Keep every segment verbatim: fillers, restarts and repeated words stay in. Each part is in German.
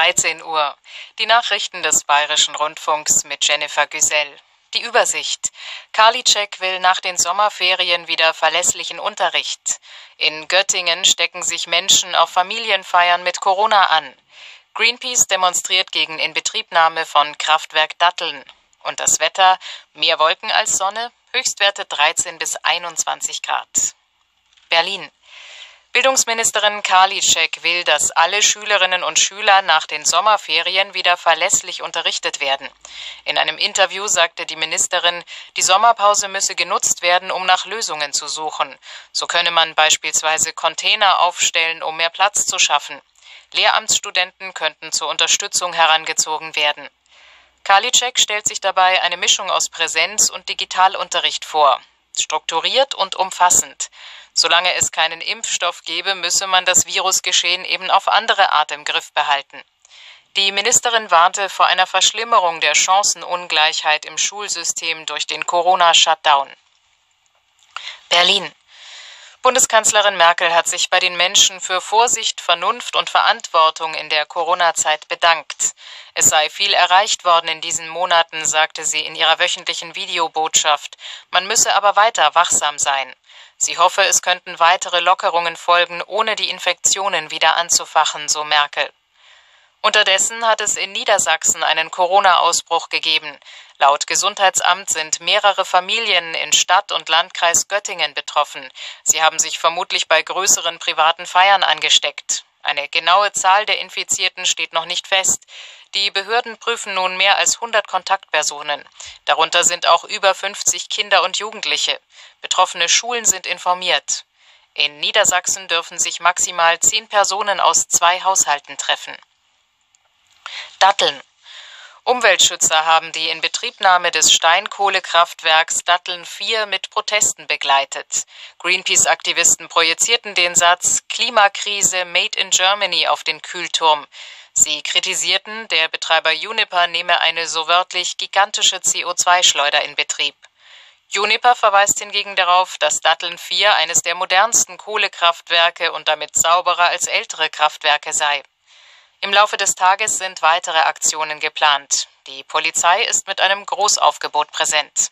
dreizehn Uhr. Die Nachrichten des Bayerischen Rundfunks mit Jennifer Güsell. Die Übersicht. Karliczek will nach den Sommerferien wieder verlässlichen Unterricht. In Göttingen stecken sich Menschen auf Familienfeiern mit Corona an. Greenpeace demonstriert gegen Inbetriebnahme von Kraftwerk Datteln. Und das Wetter, mehr Wolken als Sonne, Höchstwerte dreizehn bis einundzwanzig Grad. Berlin. Bildungsministerin Karliczek will, dass alle Schülerinnen und Schüler nach den Sommerferien wieder verlässlich unterrichtet werden. In einem Interview sagte die Ministerin, die Sommerpause müsse genutzt werden, um nach Lösungen zu suchen. So könne man beispielsweise Container aufstellen, um mehr Platz zu schaffen. Lehramtsstudenten könnten zur Unterstützung herangezogen werden. Karliczek stellt sich dabei eine Mischung aus Präsenz- und Digitalunterricht vor. Strukturiert und umfassend. Solange es keinen Impfstoff gebe, müsse man das Virusgeschehen eben auf andere Art im Griff behalten. Die Ministerin warnte vor einer Verschlimmerung der Chancenungleichheit im Schulsystem durch den Corona-Shutdown. Berlin. Bundeskanzlerin Merkel hat sich bei den Menschen für Vorsicht, Vernunft und Verantwortung in der Corona-Zeit bedankt. Es sei viel erreicht worden in diesen Monaten, sagte sie in ihrer wöchentlichen Videobotschaft. Man müsse aber weiter wachsam sein. Sie hoffe, es könnten weitere Lockerungen folgen, ohne die Infektionen wieder anzufachen, so Merkel. Unterdessen hat es in Niedersachsen einen Corona-Ausbruch gegeben. Laut Gesundheitsamt sind mehrere Familien in Stadt und Landkreis Göttingen betroffen. Sie haben sich vermutlich bei größeren privaten Feiern angesteckt. Eine genaue Zahl der Infizierten steht noch nicht fest. Die Behörden prüfen nun mehr als hundert Kontaktpersonen. Darunter sind auch über fünfzig Kinder und Jugendliche. Betroffene Schulen sind informiert. In Niedersachsen dürfen sich maximal zehn Personen aus zwei Haushalten treffen. Datteln. Umweltschützer haben die Inbetriebnahme des Steinkohlekraftwerks Datteln vier mit Protesten begleitet. Greenpeace-Aktivisten projizierten den Satz Klimakrise Made in Germany auf den Kühlturm. Sie kritisierten, der Betreiber Uniper nehme eine so wörtlich gigantische C O zwei Schleuder in Betrieb. Uniper verweist hingegen darauf, dass Datteln vier eines der modernsten Kohlekraftwerke und damit sauberer als ältere Kraftwerke sei. Im Laufe des Tages sind weitere Aktionen geplant. Die Polizei ist mit einem Großaufgebot präsent.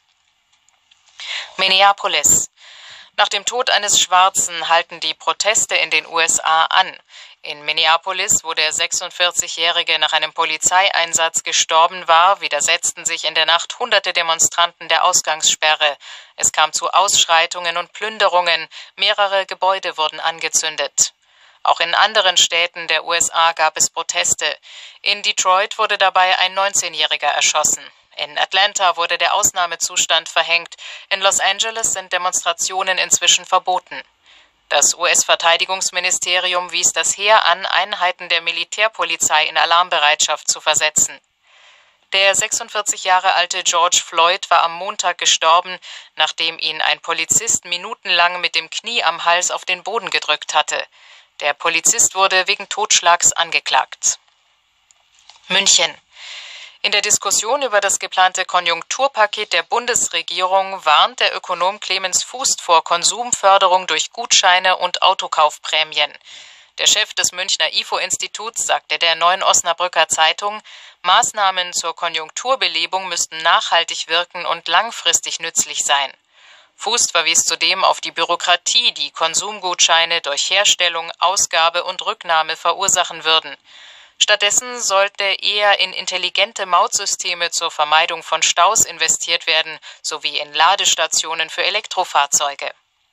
Minneapolis. Nach dem Tod eines Schwarzen halten die Proteste in den U S A an. In Minneapolis, wo der sechsundvierzigjährige nach einem Polizeieinsatz gestorben war, widersetzten sich in der Nacht hunderte Demonstranten der Ausgangssperre. Es kam zu Ausschreitungen und Plünderungen, mehrere Gebäude wurden angezündet. Auch in anderen Städten der U S A gab es Proteste. In Detroit wurde dabei ein neunzehnjähriger erschossen. In Atlanta wurde der Ausnahmezustand verhängt. In Los Angeles sind Demonstrationen inzwischen verboten. Das U S-Verteidigungsministerium wies das Heer an, Einheiten der Militärpolizei in Alarmbereitschaft zu versetzen. Der sechsundvierzig Jahre alte George Floyd war am Montag gestorben, nachdem ihn ein Polizist minutenlang mit dem Knie am Hals auf den Boden gedrückt hatte. Der Polizist wurde wegen Totschlags angeklagt. München. In der Diskussion über das geplante Konjunkturpaket der Bundesregierung warnt der Ökonom Clemens Fußt vor Konsumförderung durch Gutscheine und Autokaufprämien. Der Chef des Münchner I F O-Instituts sagte der Neuen Osnabrücker Zeitung, Maßnahmen zur Konjunkturbelebung müssten nachhaltig wirken und langfristig nützlich sein. Fußt verwies zudem auf die Bürokratie, die Konsumgutscheine durch Herstellung, Ausgabe und Rücknahme verursachen würden. Stattdessen sollte eher in intelligente Mautsysteme zur Vermeidung von Staus investiert werden, sowie in Ladestationen für Elektrofahrzeuge.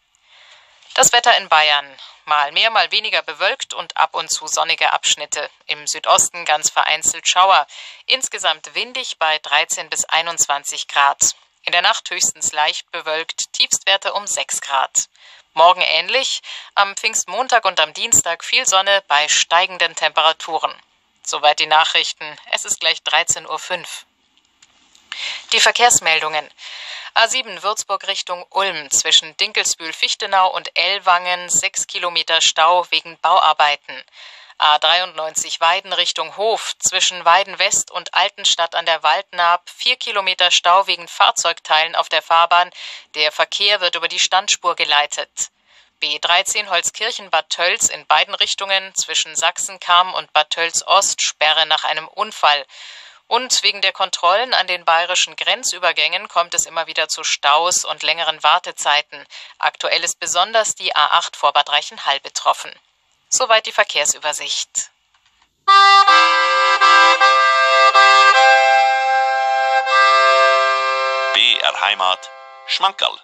Das Wetter in Bayern. Mal mehr, mal weniger bewölkt und ab und zu sonnige Abschnitte. Im Südosten ganz vereinzelt Schauer. Insgesamt windig bei dreizehn bis einundzwanzig Grad. In der Nacht höchstens leicht bewölkt, Tiefstwerte um sechs Grad. Morgen ähnlich, am Pfingstmontag und am Dienstag viel Sonne bei steigenden Temperaturen. Soweit die Nachrichten. Es ist gleich dreizehn Uhr fünf. Die Verkehrsmeldungen. A sieben Würzburg Richtung Ulm zwischen Dinkelsbühl-Fichtenau und Ellwangen sechs Kilometer Stau wegen Bauarbeiten. A dreiundneunzig Weiden Richtung Hof zwischen Weiden West und Altenstadt an der Waldnaab vier Kilometer Stau wegen Fahrzeugteilen auf der Fahrbahn. Der Verkehr wird über die Standspur geleitet. B dreizehn Holzkirchen-Bad Tölz in beiden Richtungen zwischen Sachsenkam und Bad Tölz-Ost Sperre nach einem Unfall. Und wegen der Kontrollen an den bayerischen Grenzübergängen kommt es immer wieder zu Staus und längeren Wartezeiten. Aktuell ist besonders die A acht vor Bad Reichenhall betroffen. Soweit die Verkehrsübersicht. B R Heimat Schmankerl.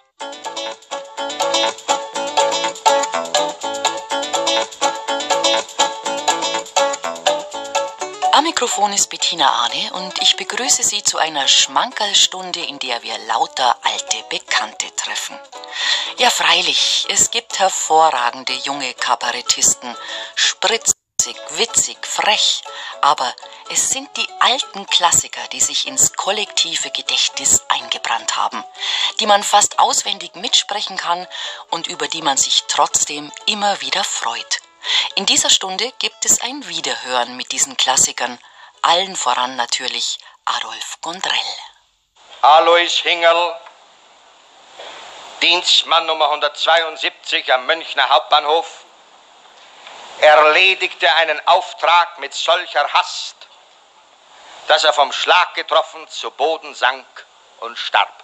Am Mikrofon ist Bettina Ahne und ich begrüße Sie zu einer Schmankerlstunde, in der wir lauter alte Bekannte treffen. Ja, freilich, es gibt hervorragende junge Kabarettisten, spritzig, witzig, frech, aber es sind die alten Klassiker, die sich ins kollektive Gedächtnis eingebrannt haben, die man fast auswendig mitsprechen kann und über die man sich trotzdem immer wieder freut. In dieser Stunde gibt es ein Wiederhören mit diesen Klassikern, allen voran natürlich Adolf Gondrell. Alois Hingerl, Dienstmann Nummer hundertzweiundsiebzig am Münchner Hauptbahnhof, erledigte einen Auftrag mit solcher Hast, dass er vom Schlag getroffen zu Boden sank und starb.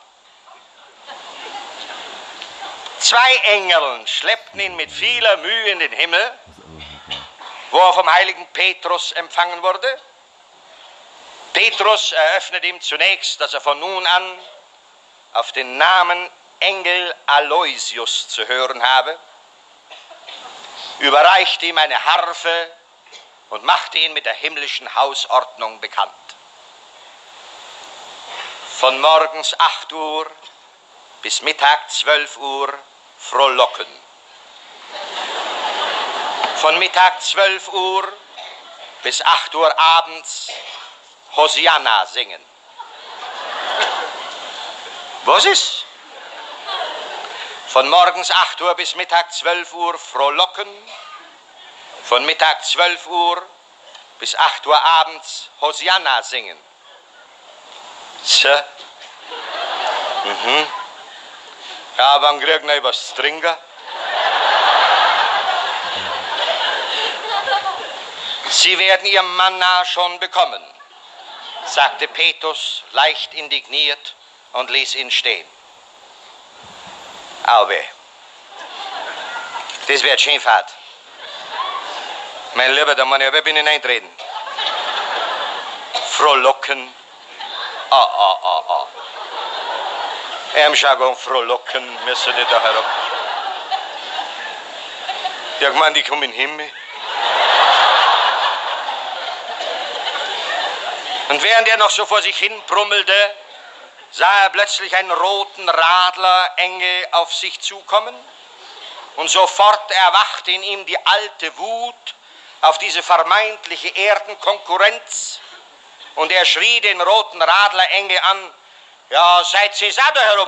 Zwei Engeln schleppten ihn mit vieler Mühe in den Himmel, wo er vom heiligen Petrus empfangen wurde. Petrus eröffnet ihm zunächst, dass er von nun an auf den Namen Engel Aloysius zu hören habe, überreichte ihm eine Harfe und machte ihn mit der himmlischen Hausordnung bekannt. Von morgens acht Uhr bis Mittag zwölf Uhr frohlocken. Von Mittag zwölf Uhr bis acht Uhr abends Hosianna singen. Was ist? Von morgens acht Uhr bis Mittag zwölf Uhr frohlocken. Von Mittag zwölf Uhr bis acht Uhr abends Hosianna singen. So. Mhm. Ja, wann kriegen wir was zu trinken? Sie werden Ihr Manna schon bekommen, sagte Petrus leicht indigniert und ließ ihn stehen. Auwe, das wird schön fad. Mein Lieber, da muss ich aber bin ich eintreten. Frohlocken. Ah, ah, ah, ah. Im Jargon frohlocken müssen die da herab. Ja, ich meine, die kommen in den Himmel. Und während er noch so vor sich hin brummelte, sah er plötzlich einen roten Radlerengel auf sich zukommen. Und sofort erwachte in ihm die alte Wut auf diese vermeintliche Erdenkonkurrenz. Und er schrie den roten Radlerengel an: Ja, seid ihr auch da herum?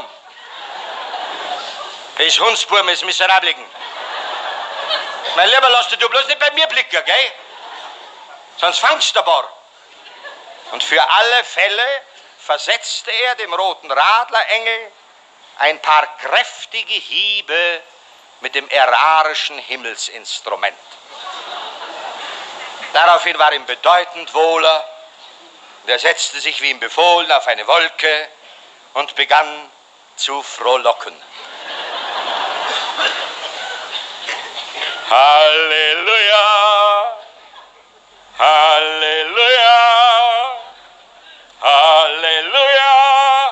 Das Hundsburm ist Miserabligen. Mein Lieber, lass dich du bloß nicht bei mir blicken, gell? Sonst fangst du aber. Und für alle Fälle versetzte er dem roten Radlerengel ein paar kräftige Hiebe mit dem ärarischen Himmelsinstrument. Daraufhin war ihm bedeutend wohler, und er setzte sich wie ihm befohlen auf eine Wolke und begann zu frohlocken. Halleluja, Halleluja, Halleluja,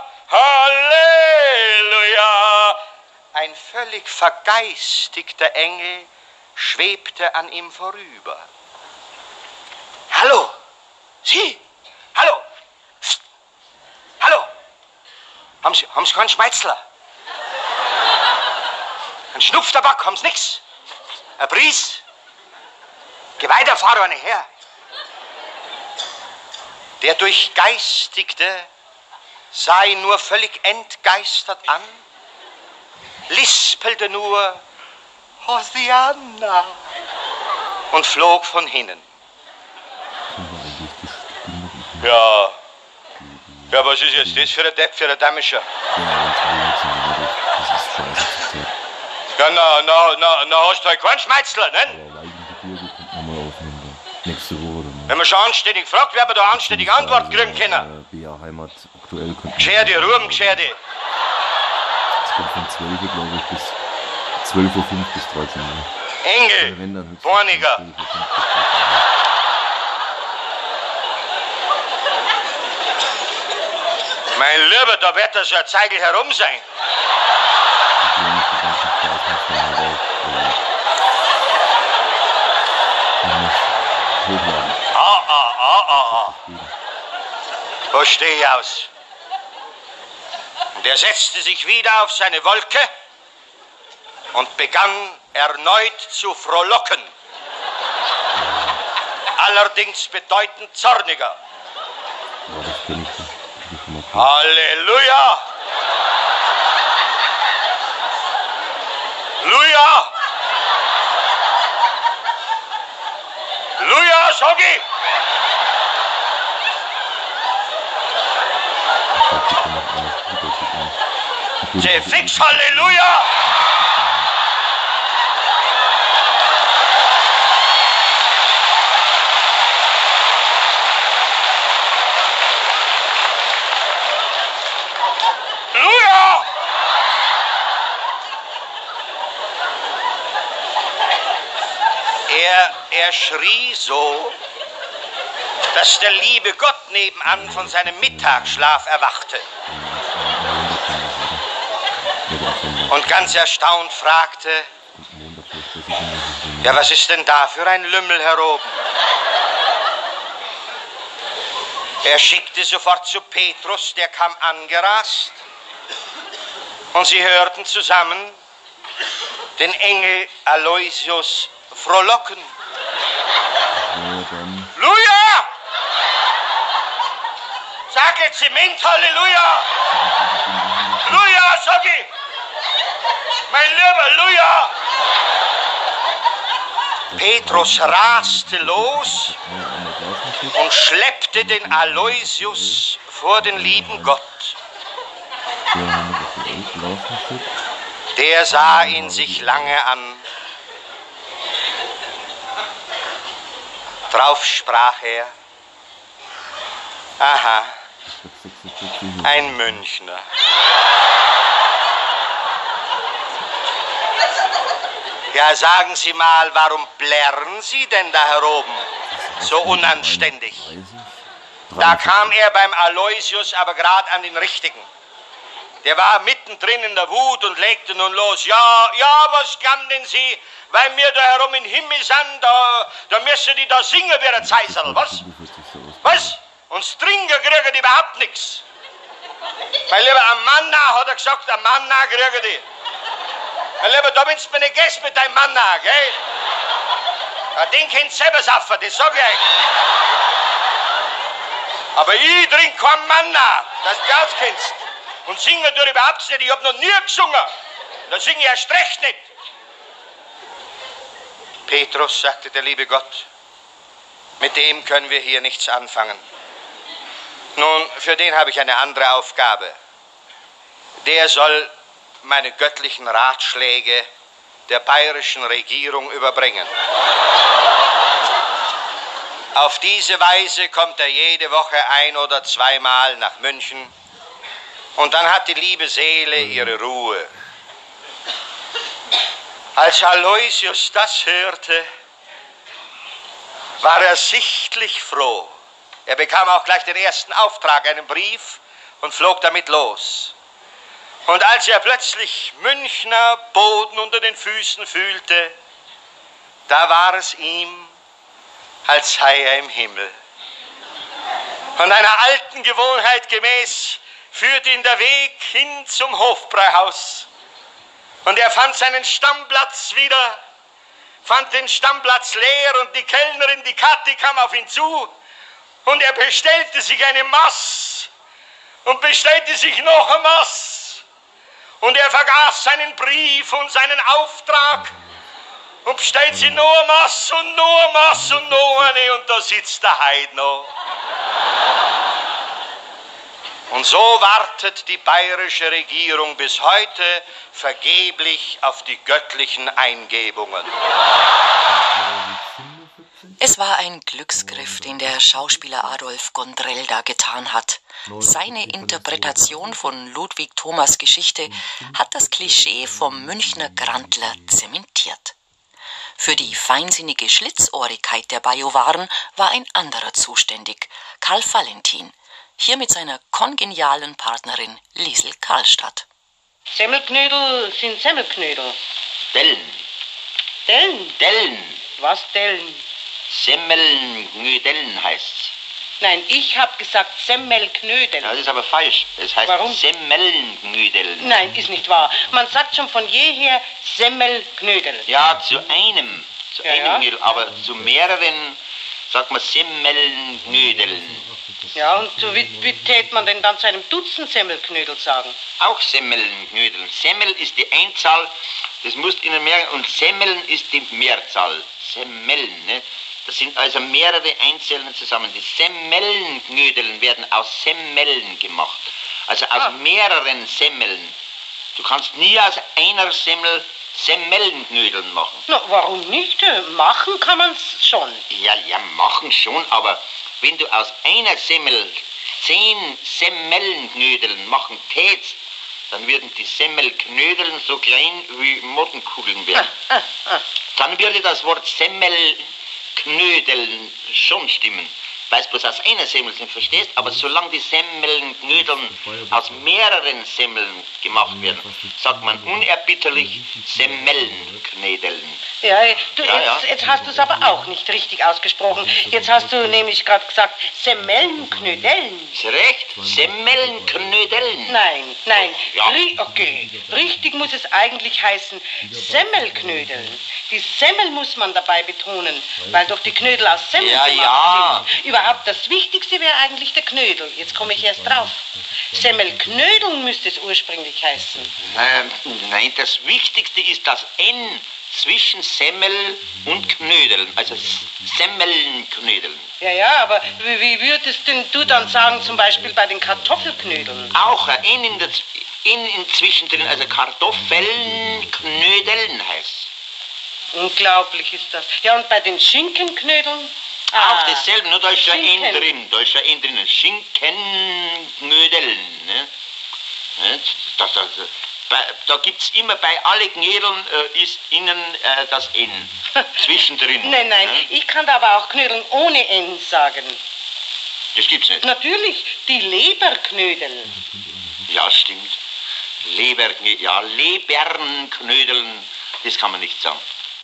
Halleluja. Ein völlig vergeistigter Engel schwebte an ihm vorüber. Hallo, Sie, hallo, Psst. Hallo, haben Sie, haben Sie keinen Schmeizler? Ein Schnupftabak, haben Sie nix? Ein Bries? Geh weiter, fahr doch nicht her. Der Durchgeistigte sah ihn nur völlig entgeistert an, lispelte nur Hosianna und flog von hinnen. Ja, ja, was ist jetzt das für ein Depp, für ein Damischer? Ja, Ja, na, na, na, na hast du halt keinen Schmeizler, ne? Ja, Weidengebirge kommt nochmal aufnehmen. Nächste Woche oder mal. Wenn man schon anständig fragt, werden wir da anständig Antwort kriegen können. Äh, B A Heimat aktuell könnte. Gescherde, Ruhm, Gescherde. Es kommt von zwölf Uhr, glaube ich, bis zwölf Uhr fünf bis dreizehn Uhr. Engel, Wenn dann höchstens Borniger. zwölf Uhr fünf bis dreizehn Uhr. Mein Lieber, da wird das ja Zeigel herum sein. Ah, ah, ah, ah, ah. Wo stehe ich aus? Und er setzte sich wieder auf seine Wolke und begann erneut zu frohlocken. Allerdings bedeutend zorniger. Ja, das kenn ich nicht. Das ist schon mal cool. Halleluja! Luja! Luja, sag ich! Sehr fix, Halleluja! Luja! Er, er schrie so, dass der liebe Gott nebenan von seinem Mittagsschlaf erwachte und ganz erstaunt fragte, ja, was ist denn da für ein Lümmel hier oben? Er schickte sofort zu Petrus, der kam angerast, und sie hörten zusammen den Engel Aloysius frohlocken. Luja! Sag jetzt Zement, Halleluja! Luja, sag ich! Mein lieber Luja! Petrus raste los und schleppte den Aloysius vor den lieben Gott. Der sah ihn sich lange an. Drauf sprach er, aha, ein Münchner. Ja, sagen Sie mal, warum plärren Sie denn da hier oben so unanständig? Da kam er beim Aloysius aber gerade an den Richtigen. Der war mittendrin in der Wut und legte nun los. Ja, ja, was kann denn Sie, weil wir da herum im Himmel sind, da, da müssen die da singen wie ein Zeisel, was? Was? Und trinken kriegen die überhaupt nichts. Mein Lieber, am Manna, hat er gesagt, am Manna kriegen die. Mein Lieber, da willst du mir nicht gehen mit deinem Manna, gell? Ja, den könnt ihr selber saufen, das sag ich euch. Aber ich trinke keinen Manna, dass du das kennst. Und singen tue ich überhaupt nicht, ich hab noch nie gesungen. Dann singe ich erst recht nicht. Petrus, sagte der liebe Gott, mit dem können wir hier nichts anfangen. Nun, für den habe ich eine andere Aufgabe. Der soll meine göttlichen Ratschläge der bayerischen Regierung überbringen. Auf diese Weise kommt er jede Woche ein- oder zweimal nach München und dann hat die liebe Seele ihre Ruhe. Als Aloysius das hörte, war er sichtlich froh. Er bekam auch gleich den ersten Auftrag, einen Brief, und flog damit los. Und als er plötzlich Münchner Boden unter den Füßen fühlte, da war es ihm, als sei er im Himmel. Von einer alten Gewohnheit gemäß führte ihn der Weg hin zum Hofbräuhaus. Und er fand seinen Stammplatz wieder, fand den Stammplatz leer und die Kellnerin, die Kathi, kam auf ihn zu und er bestellte sich eine Maß und bestellte sich noch eine Maß. Und er vergaß seinen Brief und seinen Auftrag und bestellt sich noch eine Maß und noch eine Maß und noch eine und da sitzt der Heid noch. Und so wartet die bayerische Regierung bis heute vergeblich auf die göttlichen Eingebungen. Es war ein Glücksgriff, den der Schauspieler Adolf Gondrell da getan hat. Seine Interpretation von Ludwig Thomas' Geschichte hat das Klischee vom Münchner Grandler zementiert. Für die feinsinnige Schlitzohrigkeit der Bajuwaren war ein anderer zuständig, Karl Valentin, hier mit seiner kongenialen Partnerin Liesel Karlstadt. Semmelknödel sind Semmelknödel. Dellen. Dellen? Dellen. Was Dellen? Semmelknödeln heißt's. Nein, ich habe gesagt Semmelknödel. Ja, das ist aber falsch. Es heißt Warum? Semmelknödeln. Nein, ist nicht wahr. Man sagt schon von jeher Semmelknödel. Ja, zu einem. Zu Ja, einem ja. Knödel. Aber zu mehreren sagt man Semmelknödeln. Ja, und so wie, wie tät man denn dann zu einem Dutzend Semmelknödel sagen? Auch Semmelknödeln. Semmel ist die Einzahl, das musst du Ihnen merken, und Semmeln ist die Mehrzahl. Semmeln, ne? Das sind also mehrere Einzelne zusammen. Die Semmelnknödeln werden aus Semmeln gemacht. Also aus Ah. mehreren Semmeln. Du kannst nie aus einer Semmel Semmelnknödeln machen. Na, warum nicht? Äh, Machen kann man's schon. Ja, ja, machen schon, aber wenn du aus einer Semmel zehn Semmelnknödeln machen tätst, dann würden die Semmelknödeln so klein wie Mottenkugeln werden. Ah, ah. Dann würde das Wort Semmelknödeln schon stimmen. Weil es bloß aus einer Semmel sind, verstehst? Aber solange die Semmelknödeln aus mehreren Semmeln gemacht werden, sagt man unerbitterlich Semmelnknödeln. Ja, du, Ja, jetzt, ja. jetzt hast du es aber auch nicht richtig ausgesprochen. Jetzt hast du nämlich gerade gesagt Semmelnknödeln. Ist recht? Semmelnknödeln. Nein, nein. Ja. Ri okay. Richtig muss es eigentlich heißen Semmelknödeln. Die Semmel muss man dabei betonen, weil doch die Knödel aus Semmel Ja, gemacht ja. sind. Überhaupt das Wichtigste wäre eigentlich der Knödel. Jetzt komme ich erst drauf. Semmelknödeln müsste es ursprünglich heißen. Ähm, nein, das Wichtigste ist das N zwischen Semmel und Knödeln. Also Semmelnknödeln. Ja, ja, aber wie, wie würdest denn du dann sagen, zum Beispiel bei den Kartoffelknödeln? Auch ein N in der Z- N inzwischen drin, also Kartoffelnknödeln heißt. Unglaublich ist das. Ja, und bei den Schinkenknödeln? Auch dasselbe, nur da ist schon ein N Schinken. drin. Da ist schon ein N drin. Schinkenknödeln. Ne? Ne? Das, das, bei, da gibt es immer bei allen Knödeln äh, ist innen äh, das N. Zwischendrin. Nein, nein, Ne? ich kann da aber auch Knödeln ohne N sagen. Das gibt's nicht. Natürlich, die Leberknödel. Ja, stimmt. Leber, ja, Lebernknödeln, das kann man nicht sagen.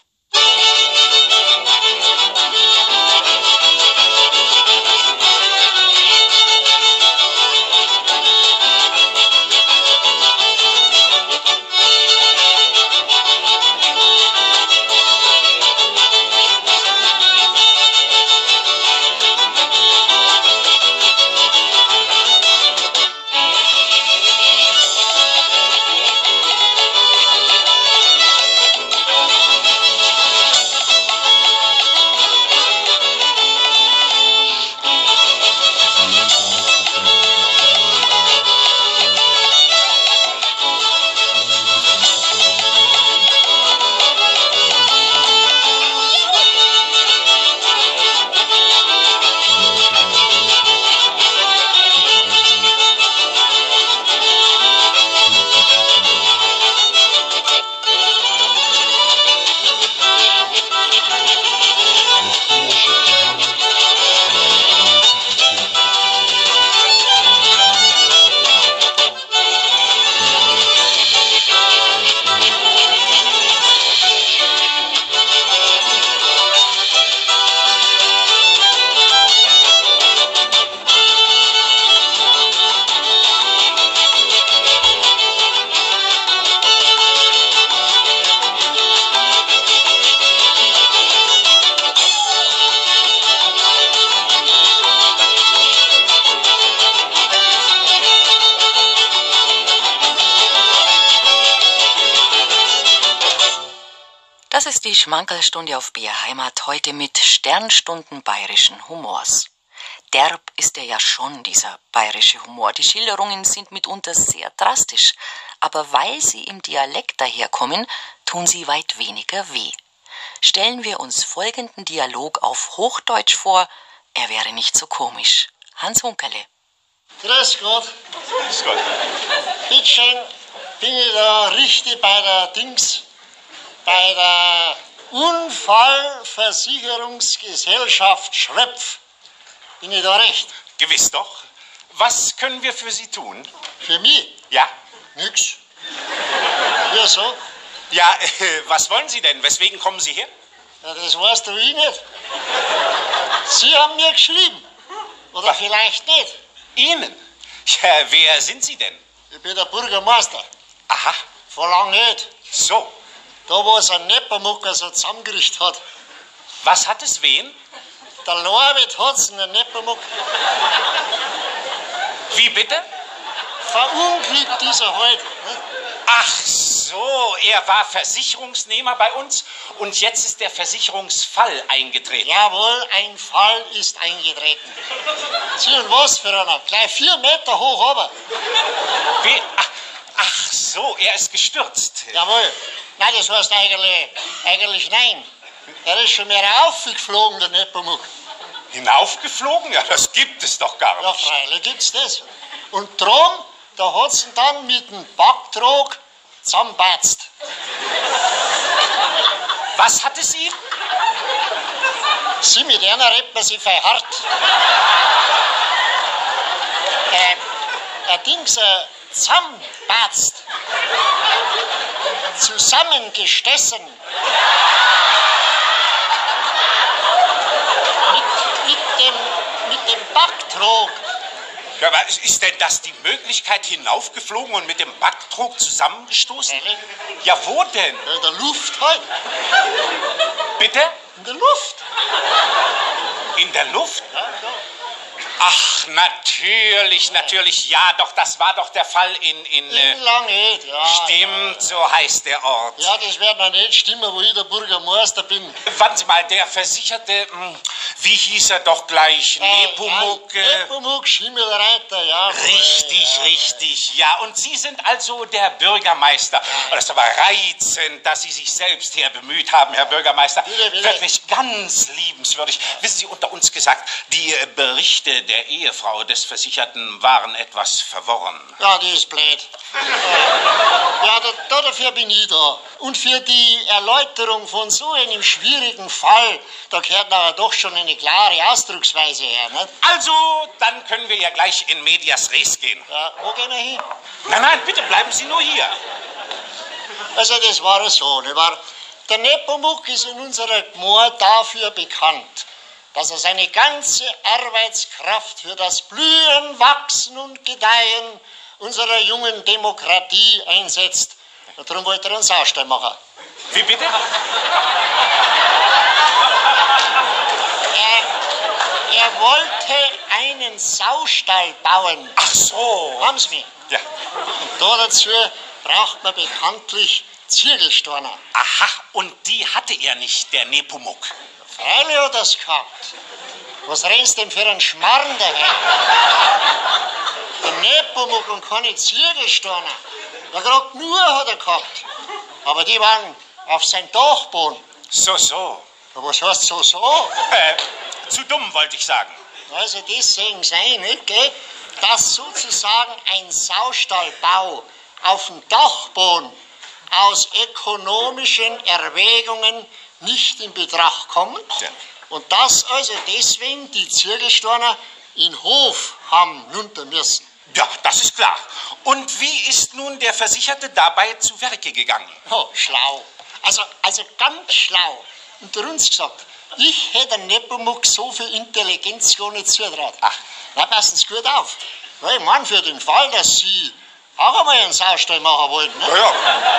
Das ist die Schmankerlstunde auf B R Heimat, heute mit Sternstunden bayerischen Humors. derb ist er ja schon, dieser bayerische Humor. Die Schilderungen sind mitunter sehr drastisch, aber weil sie im Dialekt daherkommen, tun sie weit weniger weh. Stellen wir uns folgenden Dialog auf Hochdeutsch vor, er wäre nicht so komisch. Hans Hunkerle. Grüß Gott. Grüß Gott. Bitteschön, bin ich da richtig bei der Dings, bei der Unfallversicherungsgesellschaft Schröpf. Bin ich da recht? Gewiss doch. Was können wir für Sie tun? Für mich? Ja? Nix. Ja, so? Ja, äh, was wollen Sie denn? Weswegen kommen Sie her? Ja, das weißt du ich nicht. Sie haben mir geschrieben. Oder Was? vielleicht nicht. Ihnen? Ja, wer sind Sie denn? Ich bin der Bürgermeister. Aha, Vor lang nicht. so. Da, wo es ein Neppermucker so zusammengerichtet hat. Was hat es wen? Der Norbert hat's in der Neppermuck. Wie bitte? Verunglückt dieser heute. Ne? Ach so, er war Versicherungsnehmer bei uns und jetzt ist der Versicherungsfall eingetreten. Jawohl, ein Fall ist eingetreten. Sie und was für einer? Gleich vier Meter hoch aber. Wie? Ach, ach so, er ist gestürzt. Jawohl. Nein, das heißt eigentlich, eigentlich nein. Er ist schon mehr aufgeflogen, der Nepomuk. Hinaufgeflogen? Ja, das gibt es doch gar Ja, nicht. freilich gibt's das. Und drum, da hat's ihn dann mit dem Backtrog zusammenbatzt. Was hat es ihm? Sie, mit einer redet man sich verharrt. Äh, ein Dings, äh, zusammenbatzt. Zusammengestessen. Mit, mit, dem, mit dem Backtrog. Ja, aber ist denn das die Möglichkeit, hinaufgeflogen und mit dem Backtrog zusammengestoßen? Ehrlich? Ja, wo denn? In der Luft halt. Bitte? In der Luft. In der Luft? Ja, ja. Ach, natürlich, natürlich. Ja, doch, das war doch der Fall in... in äh, In Langed, ja. stimmt, so heißt der Ort. Ja, das wird noch nicht stimmen, wo ich der Bürgermeister bin. Warten Sie mal, der Versicherte, hm, wie hieß er doch gleich? Nepomuk? Äh, äh, Nepomuk, Schimmelreiter, ja. Richtig, ja, richtig, ja. Und Sie sind also der Bürgermeister. Oh, das ist aber reizend, dass Sie sich selbst hier bemüht haben, Herr Bürgermeister. Bitte, bitte. Wirklich ganz liebenswürdig. Wissen Sie, unter uns gesagt, die äh, Berichte der Ehefrau des Versicherten waren etwas verworren. Ja, die ist blöd. Ja, da, da, dafür bin ich da. Und für die Erläuterung von so einem schwierigen Fall, da gehört nachher doch schon eine klare Ausdrucksweise her, ne? Also, dann können wir ja gleich in medias res gehen. Ja, wo gehen wir hin? Nein, nein, bitte bleiben Sie nur hier. Also, das war so, ne? War, der Nepomuk ist in unserer Gemeinde dafür bekannt, dass er seine ganze Arbeitskraft für das Blühen, Wachsen und Gedeihen unserer jungen Demokratie einsetzt. Und darum wollte er einen Saustall machen. Wie bitte? Er, er wollte einen Saustall bauen. Ach so. Haben Sie mich? Ja. Und da dazu braucht man bekanntlich Ziegelsteine. Aha, und die hatte er nicht, der Nepomuk. Freilich hat er es gehabt. Was rennst denn für einen Schmarrn daher? Der Nepomuk und keine Ziegelsteine. Ja, gerade nur hat er gehabt. Aber die waren auf sein Dachboden. So, so. Ja, was heißt so, so? Äh, zu dumm, wollte ich sagen. Also das sehen Sie nicht, gell? Dass sozusagen ein Saustallbau auf dem Dachboden aus ökonomischen Erwägungen nicht in Betracht kommt. Ja. Und dass also deswegen die Ziegelsteine in den Hof haben runter müssen. Ja, das ist klar. Und wie ist nun der Versicherte dabei zu Werke gegangen? Oh, schlau. Also, also ganz schlau. Unter uns gesagt, ich hätte dem Nepomuk so viel Intelligenz gar nicht zutraut. Ach. Na, passen Sie gut auf. Ja, ich meine, für den Fall, dass Sie auch einmal einen Saustall machen wollten. Ne? Ja, ja.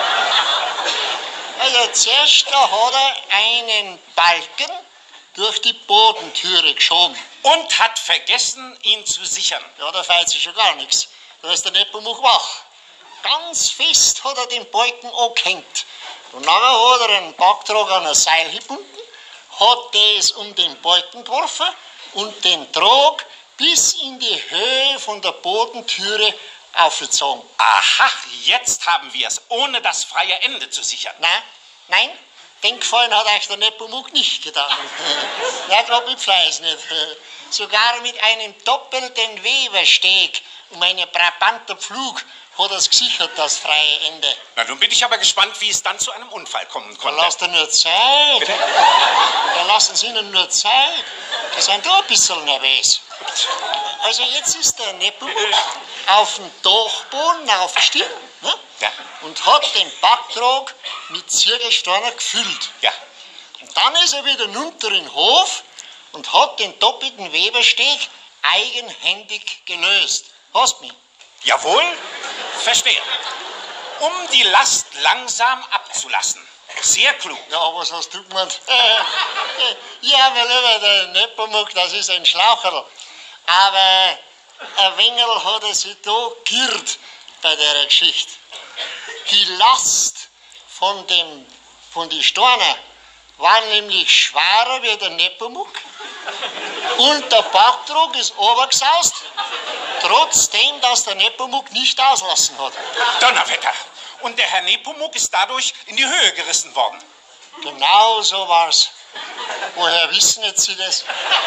Also zuerst da hat er einen Balken durch die Bodentüre geschoben. Und hat vergessen, ihn zu sichern. Ja, da fällt sich schon gar nichts. Da ist der Nepomuk wach. Ganz fest hat er den Balken angehängt. Und nachher hat er einen Backtrog an ein Seil gebunden, hat das um den Balken geworfen und den Trog bis in die Höhe von der Bodentüre aufgezogen. Aha, jetzt haben wir es, ohne das freie Ende zu sichern. Nein, nein, den Gefallen hat euch der Nepomuk nicht getan. Nicht ob ich Fleiß nicht. Sogar mit einem doppelten Webersteg um einen Brabanter Pflug hat er es gesichert, das freie Ende. Na, nun bin ich aber gespannt, wie es dann zu einem Unfall kommen konnte. Da lasst ihr nur Zeit. Bitte? Da lassen Sie ihnen nur Zeit. Die sind da ein bisschen nervös. Also jetzt ist der Nepomuk auf dem Dachboden aufgestiegen, ne? Ja. Und hat den Backtrog mit Ziegelsteiner gefüllt. Ja. Und dann ist er wieder runter in den Hof und hat den doppelten Webersteg eigenhändig gelöst. Hast mich? Jawohl, verstehe. Um die Last langsam abzulassen. Sehr klug. Ja, was hast du gemeint? Ja, mein Lieber, der Nepomuk, das ist ein Schlaucherl. Aber ein wenig hat er sich da geirrt bei der Geschichte. Die Last von, dem, von den Steinen war nämlich schwerer wie der Nepomuk. Und der Backtrog ist runtergesaust, trotzdem, dass der Nepomuk nicht auslassen hat. Donnerwetter. Und der Herr Nepomuk ist dadurch in die Höhe gerissen worden. Genau so war's. Woher wissen jetzt Sie das?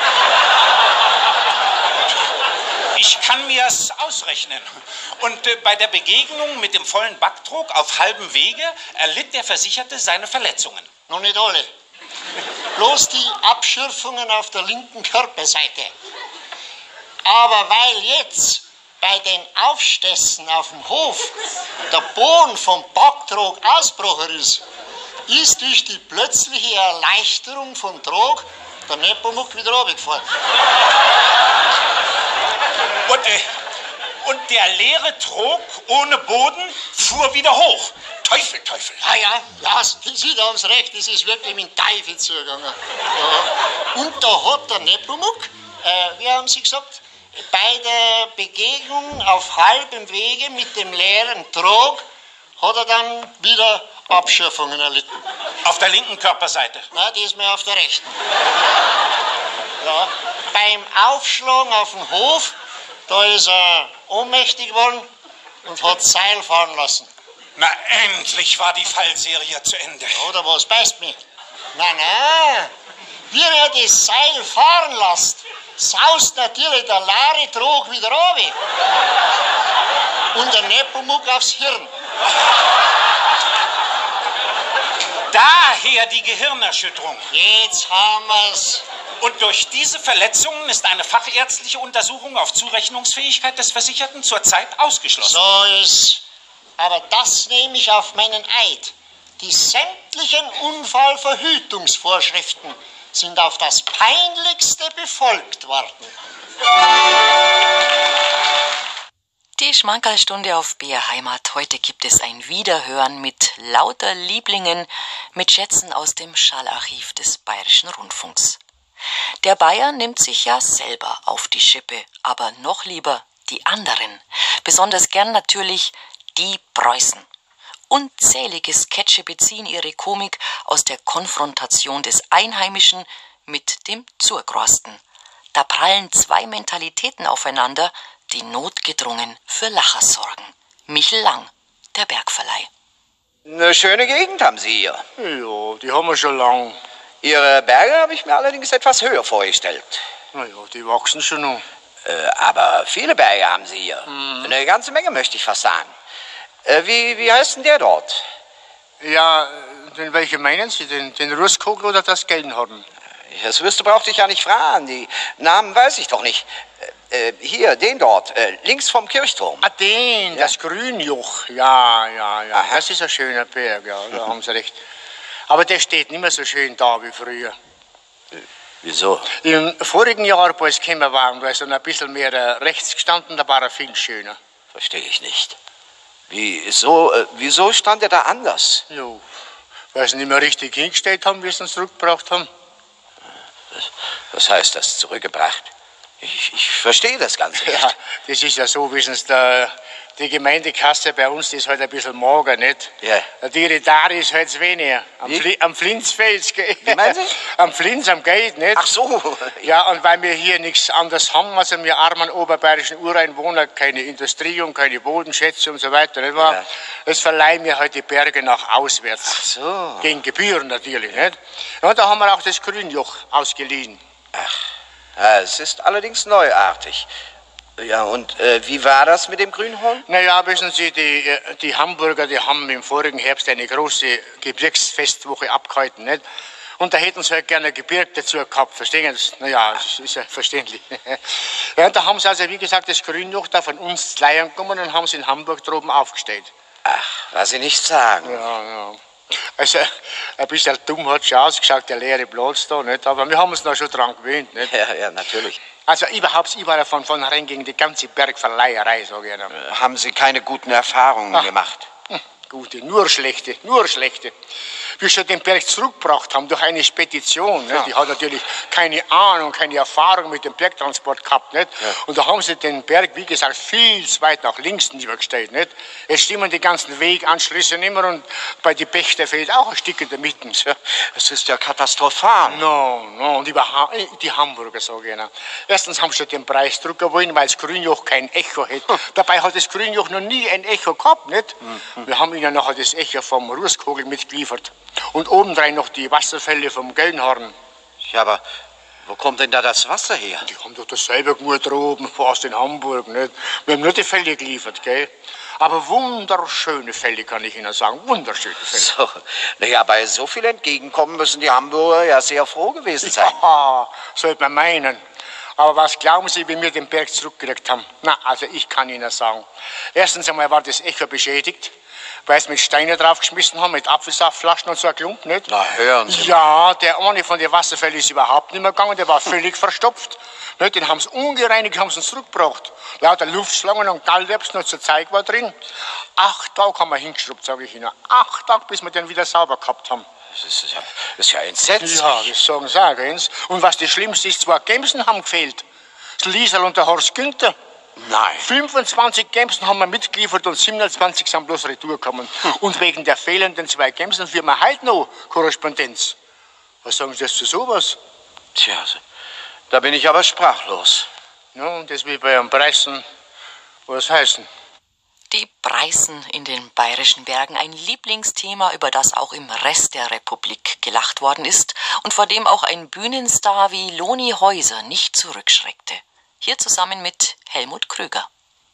Ich kann mir's ausrechnen. Und äh, bei der Begegnung mit dem vollen Backtrog auf halbem Wege erlitt der Versicherte seine Verletzungen. Noch nicht alle. Bloß die Abschürfungen auf der linken Körperseite. Aber weil jetzt bei den Aufstessen auf dem Hof der Boden vom Backtrog ausgebrochen ist, ist durch die plötzliche Erleichterung vom Trog der Nepomuk wieder runtergefahren. Und, äh, und der leere Trog ohne Boden fuhr wieder hoch. Teufel, Teufel. Ah ja, ja, Sie, da haben Sie recht, das ist wirklich mit dem Teufel zugegangen. Ja. Und da hat der Nepomuk, äh, wie haben Sie gesagt, bei der Begegnung auf halbem Wege mit dem leeren Trog hat er dann wieder Abschürfungen erlitten. Auf der linken Körperseite? Nein, diesmal auf der rechten. Ja, beim Aufschlagen auf dem Hof, da ist er ohnmächtig geworden und hat das Seil fahren lassen. Na, endlich war die Fallserie zu Ende. Oder was beißt mich? Nein, nein. Wie er das Seil fahren lässt, saust natürlich der leere Trog wieder runter. Und der Nepomuk aufs Hirn. Daher die Gehirnerschütterung. Jetzt haben wir's. Und durch diese Verletzungen ist eine fachärztliche Untersuchung auf Zurechnungsfähigkeit des Versicherten zurzeit ausgeschlossen. So ist. Aber das nehme ich auf meinen Eid. Die sämtlichen Unfallverhütungsvorschriften sind auf das Peinlichste befolgt worden. Die Schmankerlstunde auf B R Heimat. Heute gibt es ein Wiederhören mit lauter Lieblingen, mit Schätzen aus dem Schallarchiv des Bayerischen Rundfunks. Der Bayer nimmt sich ja selber auf die Schippe, aber noch lieber die anderen. Besonders gern natürlich die Preußen. Unzählige Sketche beziehen ihre Komik aus der Konfrontation des Einheimischen mit dem Zurgrosten. Da prallen zwei Mentalitäten aufeinander, die notgedrungen für Lacher sorgen. Michel Lang, der Bergverleih. Eine schöne Gegend haben Sie hier. Ja, die haben wir schon lang. Ihre Berge habe ich mir allerdings etwas höher vorgestellt. Na ja, die wachsen schon noch. Äh, aber viele Berge haben Sie hier. Mhm. Eine ganze Menge, möchte ich fast sagen. Äh, wie, wie heißt denn der dort? Ja, den welchen meinen Sie? Den, den Russkogel oder das Gelnhorn? Das wüsste, brauchte ich ja nicht fragen. Die Namen weiß ich doch nicht. Äh, hier, den dort, äh, links vom Kirchturm. Ah, den, ja. Das Grünjoch. Ja, ja, ja. Aha. Das ist ein schöner Berg, ja, da haben Sie recht. Aber der steht nicht mehr so schön da wie früher. Äh, wieso? Im vorigen Jahr, wo es gekommen war, da ist er ein bisschen mehr rechts gestanden, da war er viel schöner. Verstehe ich nicht. Wie, so, äh, wieso stand er da anders? Jo, weil sie nicht mehr richtig hingestellt haben, wie sie ihn zurückgebracht haben. Was heißt das, zurückgebracht? Ich, ich verstehe das Ganze nicht. Ja, das ist ja so, wie sie es der, die Gemeindekasse bei uns, die ist halt ein bisschen mager, nicht? Ja. Die Iridari ist halt weniger. Am, Fli am Flinzfels, gell? Wie meinen Sie? Am Flinz, am Geld, nicht? Ach so. Ja, und weil wir hier nichts anderes haben, also wir armen oberbayerischen Ureinwohner, keine Industrie und keine Bodenschätze und so weiter, nicht wahr? Ja. Das verleihen wir halt die Berge nach auswärts. Ach so. Gegen Gebühren natürlich, nicht? Ja, da haben wir auch das Grünjoch ausgeliehen. Ach, ja, es ist allerdings neuartig. Ja, und äh, wie war das mit dem Grünhorn? Naja, wissen Sie, die, die Hamburger, die haben im vorigen Herbst eine große Gebirgsfestwoche abgehalten, nicht? Und da hätten sie halt gerne ein Gebirg dazu gehabt, verstehen Sie? Naja, das ist ja verständlich. Ja, und da haben sie also, wie gesagt, das Grünjoch da von uns leihen gekommen und haben es in Hamburg droben aufgestellt. Ach, was Sie nicht sagen. Ja, ja. Also, ein bisschen dumm hat schon ausgeschaut, der leere Platz da, nicht? Aber wir haben uns noch schon dran gewöhnt, nicht? Ja, ja, natürlich. Also, überhaupt, ich war ja von vornherein gegen die ganze Bergverleiherei, sage ich Ihnen. Haben Sie keine guten Erfahrungen Ach. gemacht? Hm, Gute, nur schlechte, nur schlechte. Wir schon den Berg zurückgebracht haben durch eine Spedition. Ne? Die hat natürlich keine Ahnung, keine Erfahrung mit dem Bergtransport gehabt. Nicht? Ja. Und da haben sie den Berg, wie gesagt, viel zu weit nach links übergestellt. Nicht? Es stimmen die ganzen Weganschlüsse nicht mehr und bei die Pächter fehlt auch ein Stück in der Mitte. Es ist ja katastrophal. No, no, und über die Hamburger, sage ich Ihnen. Erstens haben sie den Preis drücken wollen, weil das Grünjoch kein Echo hat. Hm. Dabei hat das Grünjoch noch nie ein Echo gehabt, nicht? Hm. Wir haben ihnen nachher das Echo vom Rußkogel mitgeliefert. Und obendrein noch die Wasserfälle vom Gelnhorn. Ja, aber wo kommt denn da das Wasser her? Die haben doch das selber gemacht oben, fast in Hamburg, nicht? Wir haben nur die Fälle geliefert, gell? Aber wunderschöne Fälle, kann ich Ihnen sagen. Wunderschöne Fälle. So, naja, bei so viel Entgegenkommen müssen die Hamburger ja sehr froh gewesen sein. Ja, sollte man meinen. Aber was glauben Sie, wie wir den Berg zurückgekriegt haben? Na, also ich kann Ihnen sagen. Erstens einmal war das Echo beschädigt, weil sie mit Steinen draufgeschmissen haben, mit Apfelsaftflaschen und so ein Klump, nicht? Na, hören Sie. Ja, der eine von den Wasserfällen ist überhaupt nicht mehr gegangen, der war völlig verstopft. Nicht? Den haben sie ungereinigt, haben sie ihn zurückgebracht. Lauter Luftschlangen und Gallerbsen und so Zeug war drin. Acht Tage haben wir hingeschrubbt, sage ich Ihnen. Acht Tage, bis wir den wieder sauber gehabt haben. Das ist ja, das ist ja entsetzlich. Ja, das sagen sie auch, gell? Und was das Schlimmste ist, zwei Gemsen haben gefehlt. Das Liesel und der Horst Günther. Nein. fünfundzwanzig Gemsen haben wir mitgeliefert und siebenundzwanzig sind bloß retour gekommen. Hm. Und wegen der fehlenden zwei Gemsen führen wir heute noch Korrespondenz. Was sagen Sie jetzt zu sowas? Tja, da bin ich aber sprachlos. Ja, und das will bei einem Preisen was heißen. Die Preisen in den bayerischen Bergen, ein Lieblingsthema, über das auch im Rest der Republik gelacht worden ist und vor dem auch ein Bühnenstar wie Loni Häuser nicht zurückschreckte. Hier zusammen mit Helmut Krüger.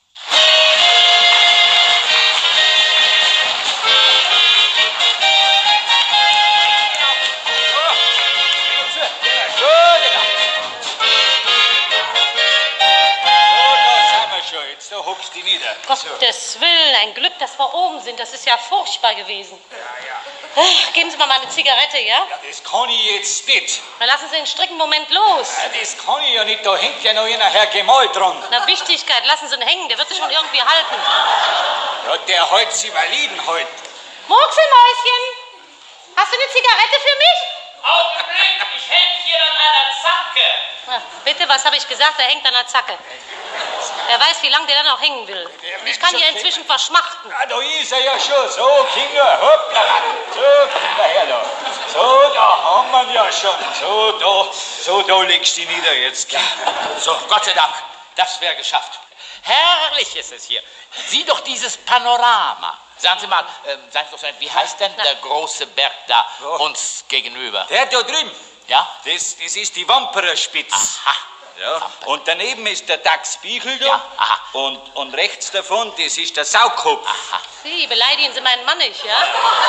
Da hockst du nieder. Gottes Willen, ein Glück, dass wir oben sind. Das ist ja furchtbar gewesen. Ja, ja. Geben Sie mir mal eine Zigarette, ja? Ja, das kann ich jetzt nicht. Dann lassen Sie den stricken Moment los. Ja, das kann ich ja nicht. Da hängt ja noch einer Herr Gemahl dran. Na, Wichtigkeit, lassen Sie ihn hängen. Der wird sich schon irgendwie halten. Ja, der hält sich validen heute. Murkselmäuschen, hast du eine Zigarette für mich? Augenblick, ich häng hier an einer Zacke. Na, bitte, was habe ich gesagt? Er hängt an einer Zacke. Wer weiß, wie lange der dann noch hängen will. Ich kann hier inzwischen verschmachten. Ja, da ist er ja schon. So, Kinder, hoppla. So, Kinder, her da. So, da haben wir ihn ja schon. So, da, so, da legst du ihn nieder jetzt. Ja. So, Gott sei Dank, das wäre geschafft. Herrlich ist es hier. Sieh doch dieses Panorama. Sagen Sie mal, äh, sagen Sie doch, wie heißt denn der große Berg da uns gegenüber? Der da drüben? Ja? Das, das ist die Wampererspitze. Aha. Ja. Und daneben ist der Dachsbichel da. Ja, aha. Und, und rechts davon, das ist der Saukopf. Aha. Sie, beleidigen Sie meinen Mann nicht, ja?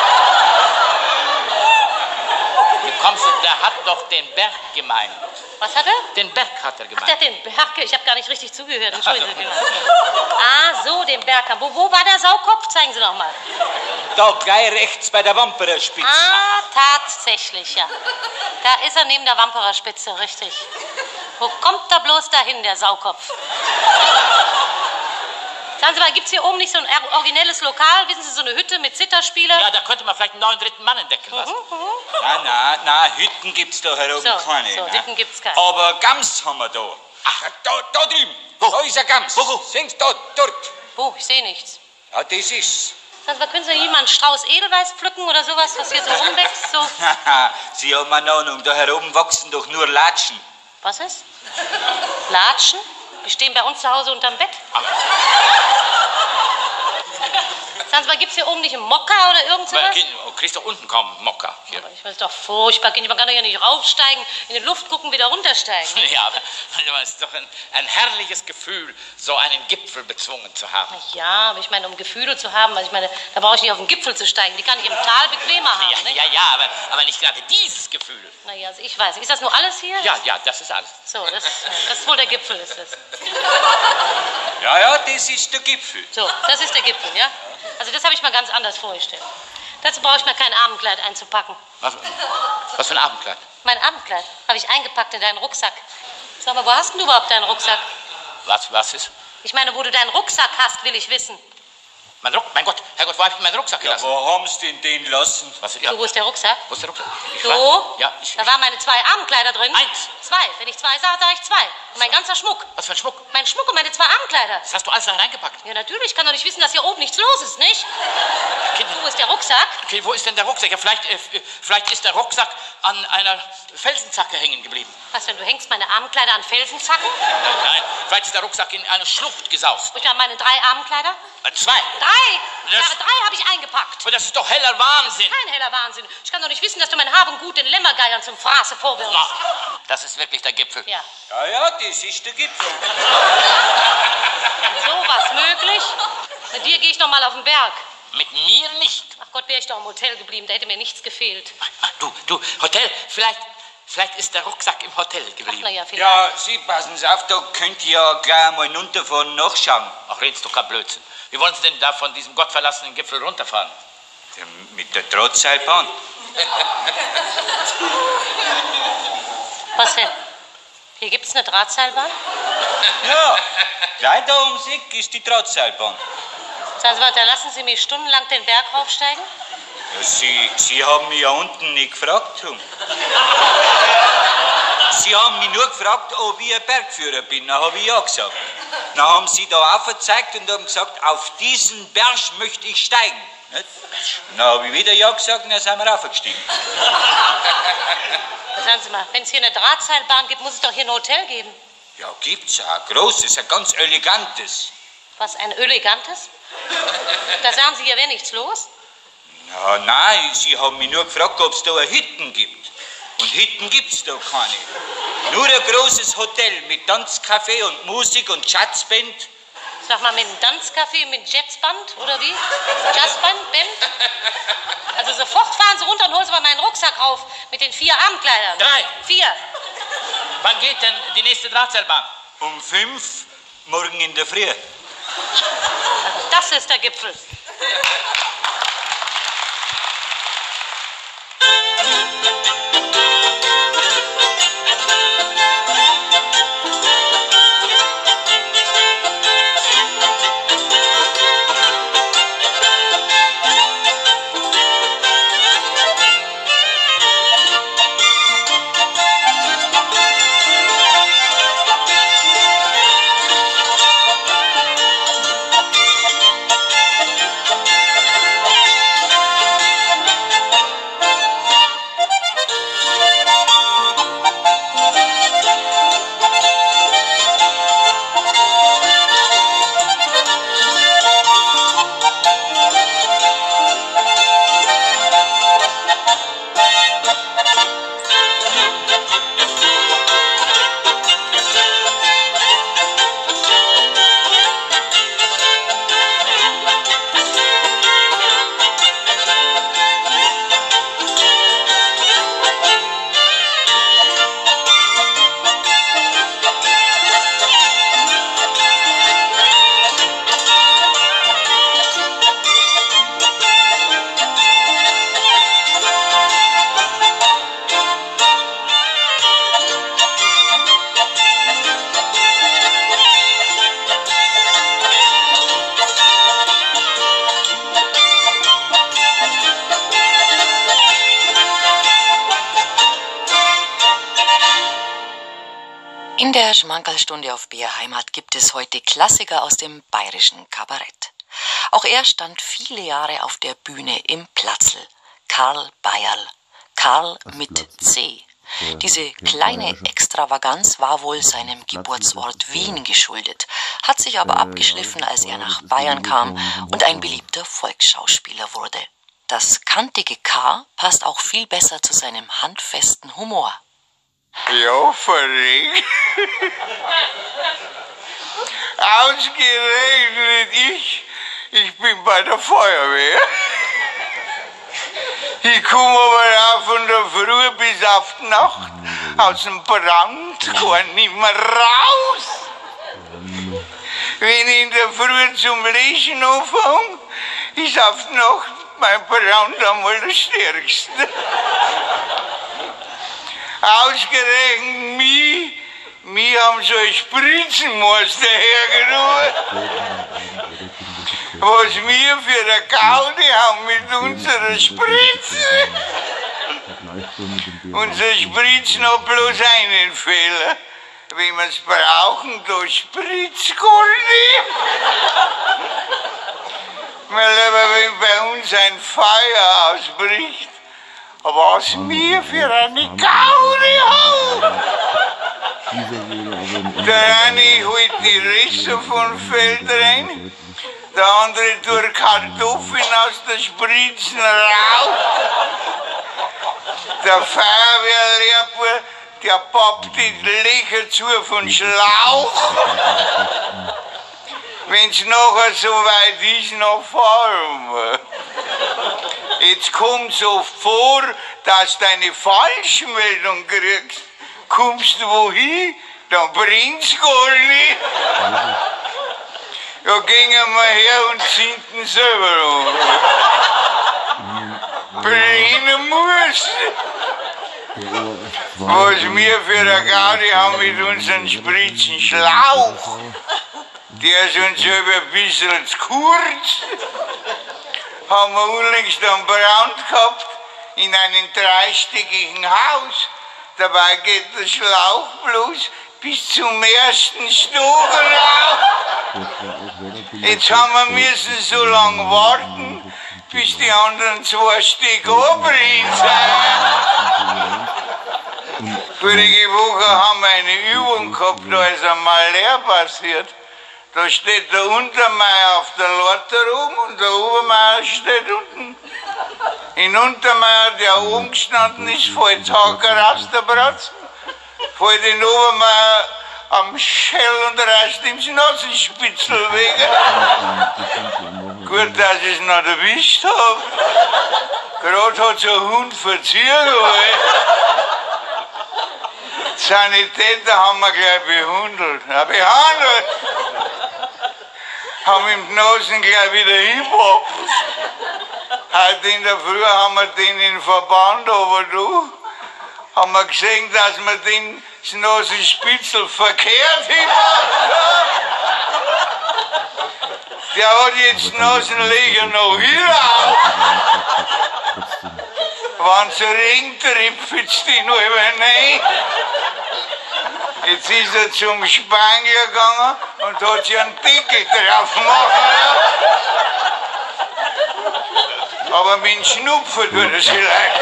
Wie kommst du, der hat doch den Berg gemeint. Was hat er? Den Berg hat er Ach, gemeint. der hat den Berg. Ich habe gar nicht richtig zugehört. Entschuldigen Sie. Ah, so, den Berg. Wo, wo war der Saukopf? Zeigen Sie noch mal. Da gleich rechts bei der Wampererspitze. Ah, tatsächlich, ja. Da ist er neben der Wampererspitze, richtig. Wo kommt er bloß dahin, der Saukopf? Sagen Sie mal, gibt es hier oben nicht so ein originelles Lokal? Wissen Sie, so eine Hütte mit Zitterspieler? Ja, da könnte man vielleicht einen neuen dritten Mann entdecken lassen. Mhm, mhm. Na, na, na, Hütten gibt's da herum So, keine. so, ne? Hütten gibt's keine. Aber Gams haben wir da. Ach, da, da drüben. Wo? Da ist ein Gams. Wo, wo? Sehen Sie, da, dort. Wo? Ich sehe nichts. Ja, das ist's. Sag mal, können Sie hier mal einen Strauß Edelweiß pflücken oder sowas, was hier so rumwächst? So? Sie haben eine Ahnung, da herum wachsen doch nur Latschen. Was ist? Latschen? Die stehen bei uns zu Hause unterm Bett. Sagen Sie mal, gibt's hier oben nicht einen Mokka oder irgend sowas? Du kriegst doch unten kaum einen Mokka. Hier. Aber ich weiß doch furchtbar. Man kann doch hier nicht raufsteigen, in die Luft gucken, wieder runtersteigen. Ja, aber es ist doch ein, ein herrliches Gefühl, so einen Gipfel bezwungen zu haben. Ja, aber ich meine, um Gefühle zu haben, also ich meine, da brauche ich nicht auf den Gipfel zu steigen. Die kann ich im Tal bequemer haben. Ja, nicht? ja, ja, aber, aber nicht gerade dieses Gefühl. Naja, also ich weiß nicht. Ist das nur alles hier? Ja, ja, das ist alles. So, das, das ist wohl der Gipfel, ist das. Ja, ja, das ist der Gipfel. So, das ist der Gipfel, ja? Also das habe ich mal ganz anders vorgestellt. Dazu brauche ich mir kein Abendkleid einzupacken. Was, was für ein Abendkleid? Mein Abendkleid habe ich eingepackt in deinen Rucksack. Sag mal, wo hast denn du überhaupt deinen Rucksack? Was, was ist? Ich meine, wo du deinen Rucksack hast, will ich wissen. Mein Ruck, mein Gott, Herrgott, wo habe ich meinen Rucksack gelassen? Ja, wo haben Sie denn den lassen? Was, ja. So, wo ist der Rucksack? Wo ist der Rucksack? Ich So? war, ja, ich, Da waren meine zwei Abendkleider drin. Eins. Zwei. Wenn ich zwei sage, sage ich zwei. Und mein ganzer Schmuck. Was für ein Schmuck? Mein Schmuck und meine zwei Abendkleider. Das hast du alles da reingepackt? Ja, natürlich. Ich kann doch nicht wissen, dass hier oben nichts los ist, nicht? Kind, Wo ist der Rucksack? Okay, wo ist denn der Rucksack? Ja, vielleicht, äh, vielleicht ist der Rucksack an einer Felsenzacke hängen geblieben. Was denn, du hängst meine Abendkleider an Felsenzacken? Nein, vielleicht ist der Rucksack in eine Schlucht gesaust. Und dann meine drei Abendkleider? Äh, zwei. Drei! Das- Ja, drei habe ich eingepackt. Aber das ist doch heller Wahnsinn. Kein heller Wahnsinn. Ich kann doch nicht wissen, dass du mein Hab und Gut den Lämmergeiern zum Fraße vorwirfst. Na, das ist wirklich der Gipfel. Ja. Ja, ja, das ist der Gipfel. Ist sowas möglich? Mit dir gehe ich noch mal auf den Berg. Mit mir nicht. Ach Gott, wäre ich doch im Hotel geblieben, da hätte mir nichts gefehlt. Du, du, Hotel, vielleicht, vielleicht ist der Rucksack im Hotel geblieben. Na ja, vielleicht. Ja, Sie passen Sie auf, da könnt ihr ja gleich mal runterfahren, nachschauen. Ach, redest du kein Blödsinn. Wie wollen Sie denn da von diesem gottverlassenen Gipfel runterfahren? Ja, mit der Drahtseilbahn. Was denn? Hier gibt's eine Drahtseilbahn? Ja, gleich da ums Eck ist die Drahtseilbahn. Sagen Sie mal, da lassen Sie mich stundenlang den Berg raufsteigen? Ja, Sie, Sie haben mich ja unten nicht gefragt. Drum. Sie haben mich nur gefragt, ob ich ein Bergführer bin. Dann habe ich ja gesagt. Dann haben Sie da aufgezeigt und haben gesagt, auf diesen Berg möchte ich steigen. Nicht? Dann habe ich wieder ja gesagt und dann sind wir raufgestiegen. Sagen Sie mal, wenn es hier eine Drahtseilbahn gibt, muss es doch hier ein Hotel geben. Ja, gibt's auch. Ein großes, ein ganz elegantes. Was, ein elegantes? Da sagen Sie, hier wäre nichts los? Ja, nein, Sie haben mich nur gefragt, ob es da eine Hütten gibt. Und Hütten gibt's da keine. Nur ein großes Hotel mit Tanzcafé und Musik und Jazzband. Sag mal, mit einem Tanzcafé, mit Jazzband oder wie? Jazzband, Band? Also sofort fahren Sie runter und holen Sie mal meinen Rucksack rauf mit den vier Abendkleidern. Drei. Vier. Wann geht denn die nächste Drahtseilbahn? Um fünf, morgen in der Früh. Das ist der Gipfel. In der Schmankerlstunde auf B R Heimat gibt es heute Klassiker aus dem bayerischen Kabarett. Auch er stand viele Jahre auf der Bühne im Platzl. Karl Bayerl. Karl mit C. Diese kleine Extravaganz war wohl seinem Geburtsort Wien geschuldet, hat sich aber abgeschliffen, als er nach Bayern kam und ein beliebter Volksschauspieler wurde. Das kantige K passt auch viel besser zu seinem handfesten Humor. Ja, verrückt. Ausgerechnet ich, ich bin bei der Feuerwehr. Ich komme aber auch von der Früh bis auf die Nacht aus dem Brand gar nicht mehr raus. Wenn ich in der Früh zum Lesen anfange, ist auf die Nacht mein Brand einmal der stärkste. Ausgerechnet mich, mich haben so ein Spritzenmeister hergenommen. Was wir für eine Gaudi haben mit unserer Spritze. Unser Spritzen hat bloß einen Fehler. Wenn wir es brauchen, da spritzt gar nicht. Mein Lieber, wenn bei uns ein Feuer ausbricht, was wir für eine Gaudi haben. Der eine holt die Reste vom Feld rein, der andere tut Kartoffeln aus der Spritzen raus. Der Feuerwehrlehrbuhr, der pappt die Löcher zu von Schlauch. Wenn's nachher so weit ist, noch fahren wir. Jetzt kommt so vor, dass du eine Falschmeldung kriegst. Kommst du wohin, dann bringt's gar nicht. Ja, gehen wir her und zünden selber an. Brennen muss. Was wir für eine Gaudi haben mit unseren Spritzen Schlauch. Der ist uns selber ein bisschen zu kurz. Haben wir unlängst einen Brand gehabt in einem dreistöckigen Haus. Dabei geht der Schlauch bloß bis zum ersten Stock rauf. Jetzt haben wir müssen so lange warten, bis die anderen zwei Stück abbrennen sind. Vorige Woche haben wir eine Übung gehabt, da ist einmal leer passiert. Da steht der Untermeier auf der Leiter rum und der Obermeier steht unten. In Untermeier, der oben gestanden ist, fällt Haker aus der Bratzen, fällt den Obermeier am Schell und reißt ihm das Nasenspitzel weg. Gut, dass ich es noch erwischt habe. Gerade hat so ein Hund verziert. Die Sanitäter haben wir gleich behandelt. Ja, behandelt! Haben ihm die Nasen gleich wieder hingepoppt. Heute in der Früh haben wir den in den Verband, aber du, haben wir gesehen, dass wir den das Nasenspitzel verkehrt hingepoppt haben. Der hat jetzt die Nasenlöcher noch hier auf. Wenn es regnet, tripft ihn noch rein. Jetzt ist er zum Spanier gegangen und hat sich einen Deckel drauf machen lassen. Aber mit dem Schnupfen tut er sich leicht.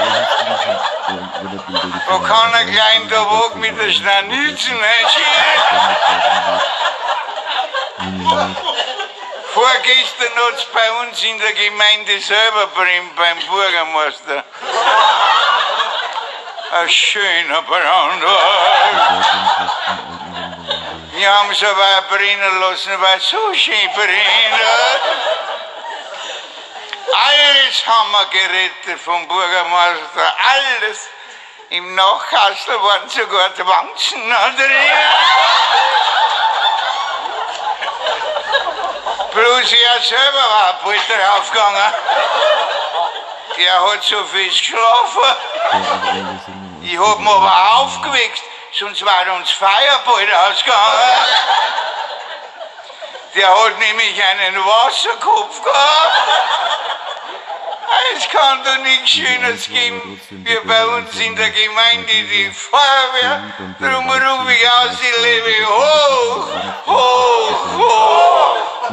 Da kann er gleich in der Woche mit der Schnanitzen einschieben. Vorgestern hat es bei uns in der Gemeinde selber brennt, beim Bürgermeister. Ein schöner Brand. Wir haben es aber brennen lassen, weil es so schön brennt. Alles haben wir gerettet vom Bürgermeister, alles. Im Nachkastel waren sogar die Wanzen noch drin. Bloß er selber war bald draufgegangen. Der hat so viel geschlafen. Ich hab ihn aber aufgeweckt, sonst war uns Feuer bald ausgegangen. Der hat nämlich einen Wasserkopf gehabt. Es kann doch nichts Schöneres geben, wie bei uns in der Gemeinde die Feuerwehr. Drum rufe ich aus, ich lebe hoch, hoch, hoch.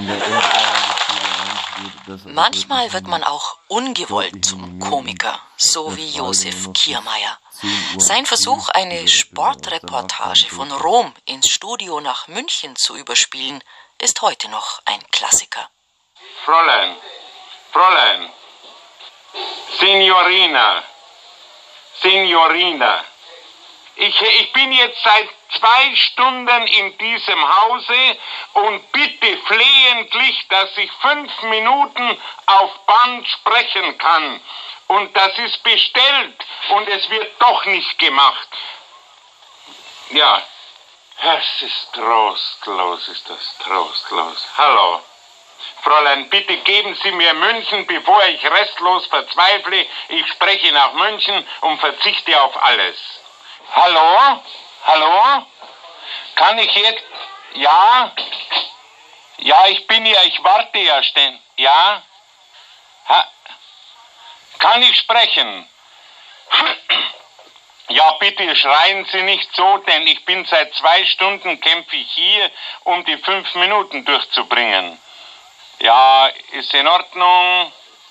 Manchmal wird man auch ungewollt zum Komiker, so wie Josef Kiermaier. Sein Versuch, eine Sportreportage von Rom ins Studio nach München zu überspielen, ist heute noch ein Klassiker. Fräulein, Fräulein, Signorina, Signorina, ich, ich bin jetzt seit zwei Stunden in diesem Hause und bitte flehentlich, dass ich fünf Minuten auf Band sprechen kann. Und das ist bestellt und es wird doch nicht gemacht. Ja, es ist trostlos, ist das trostlos. Hallo. Fräulein, bitte geben Sie mir München, bevor ich restlos verzweifle. Ich spreche nach München und verzichte auf alles. Hallo? Hallo? Kann ich jetzt... Ja? Ja, ich bin ja, ich warte ja ständig. Ja? Ha? Kann ich sprechen? Ja, bitte schreien Sie nicht so, denn ich bin seit zwei Stunden kämpfe ich hier, um die fünf Minuten durchzubringen. Ja, ist in Ordnung.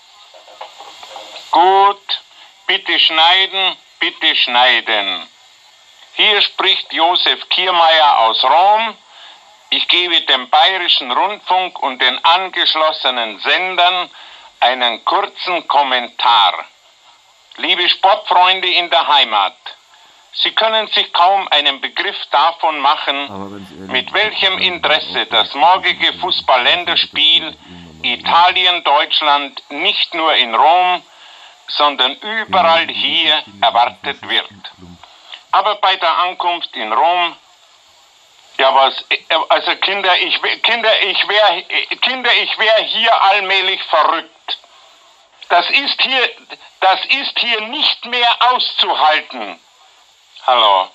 Gut. Bitte schneiden, bitte schneiden. Hier spricht Josef Kiermaier aus Rom. Ich gebe dem Bayerischen Rundfunk und den angeschlossenen Sendern einen kurzen Kommentar. Liebe Sportfreunde in der Heimat, Sie können sich kaum einen Begriff davon machen, mit welchem Interesse das morgige Fußball-Länderspiel Italien-Deutschland nicht nur in Rom, sondern überall hier erwartet wird. Aber bei der Ankunft in Rom, ja was, also Kinder, ich, Kinder, ich wäre, Kinder, ich wäre hier allmählich verrückt. Das ist hier, das ist hier nicht mehr auszuhalten. Hallo.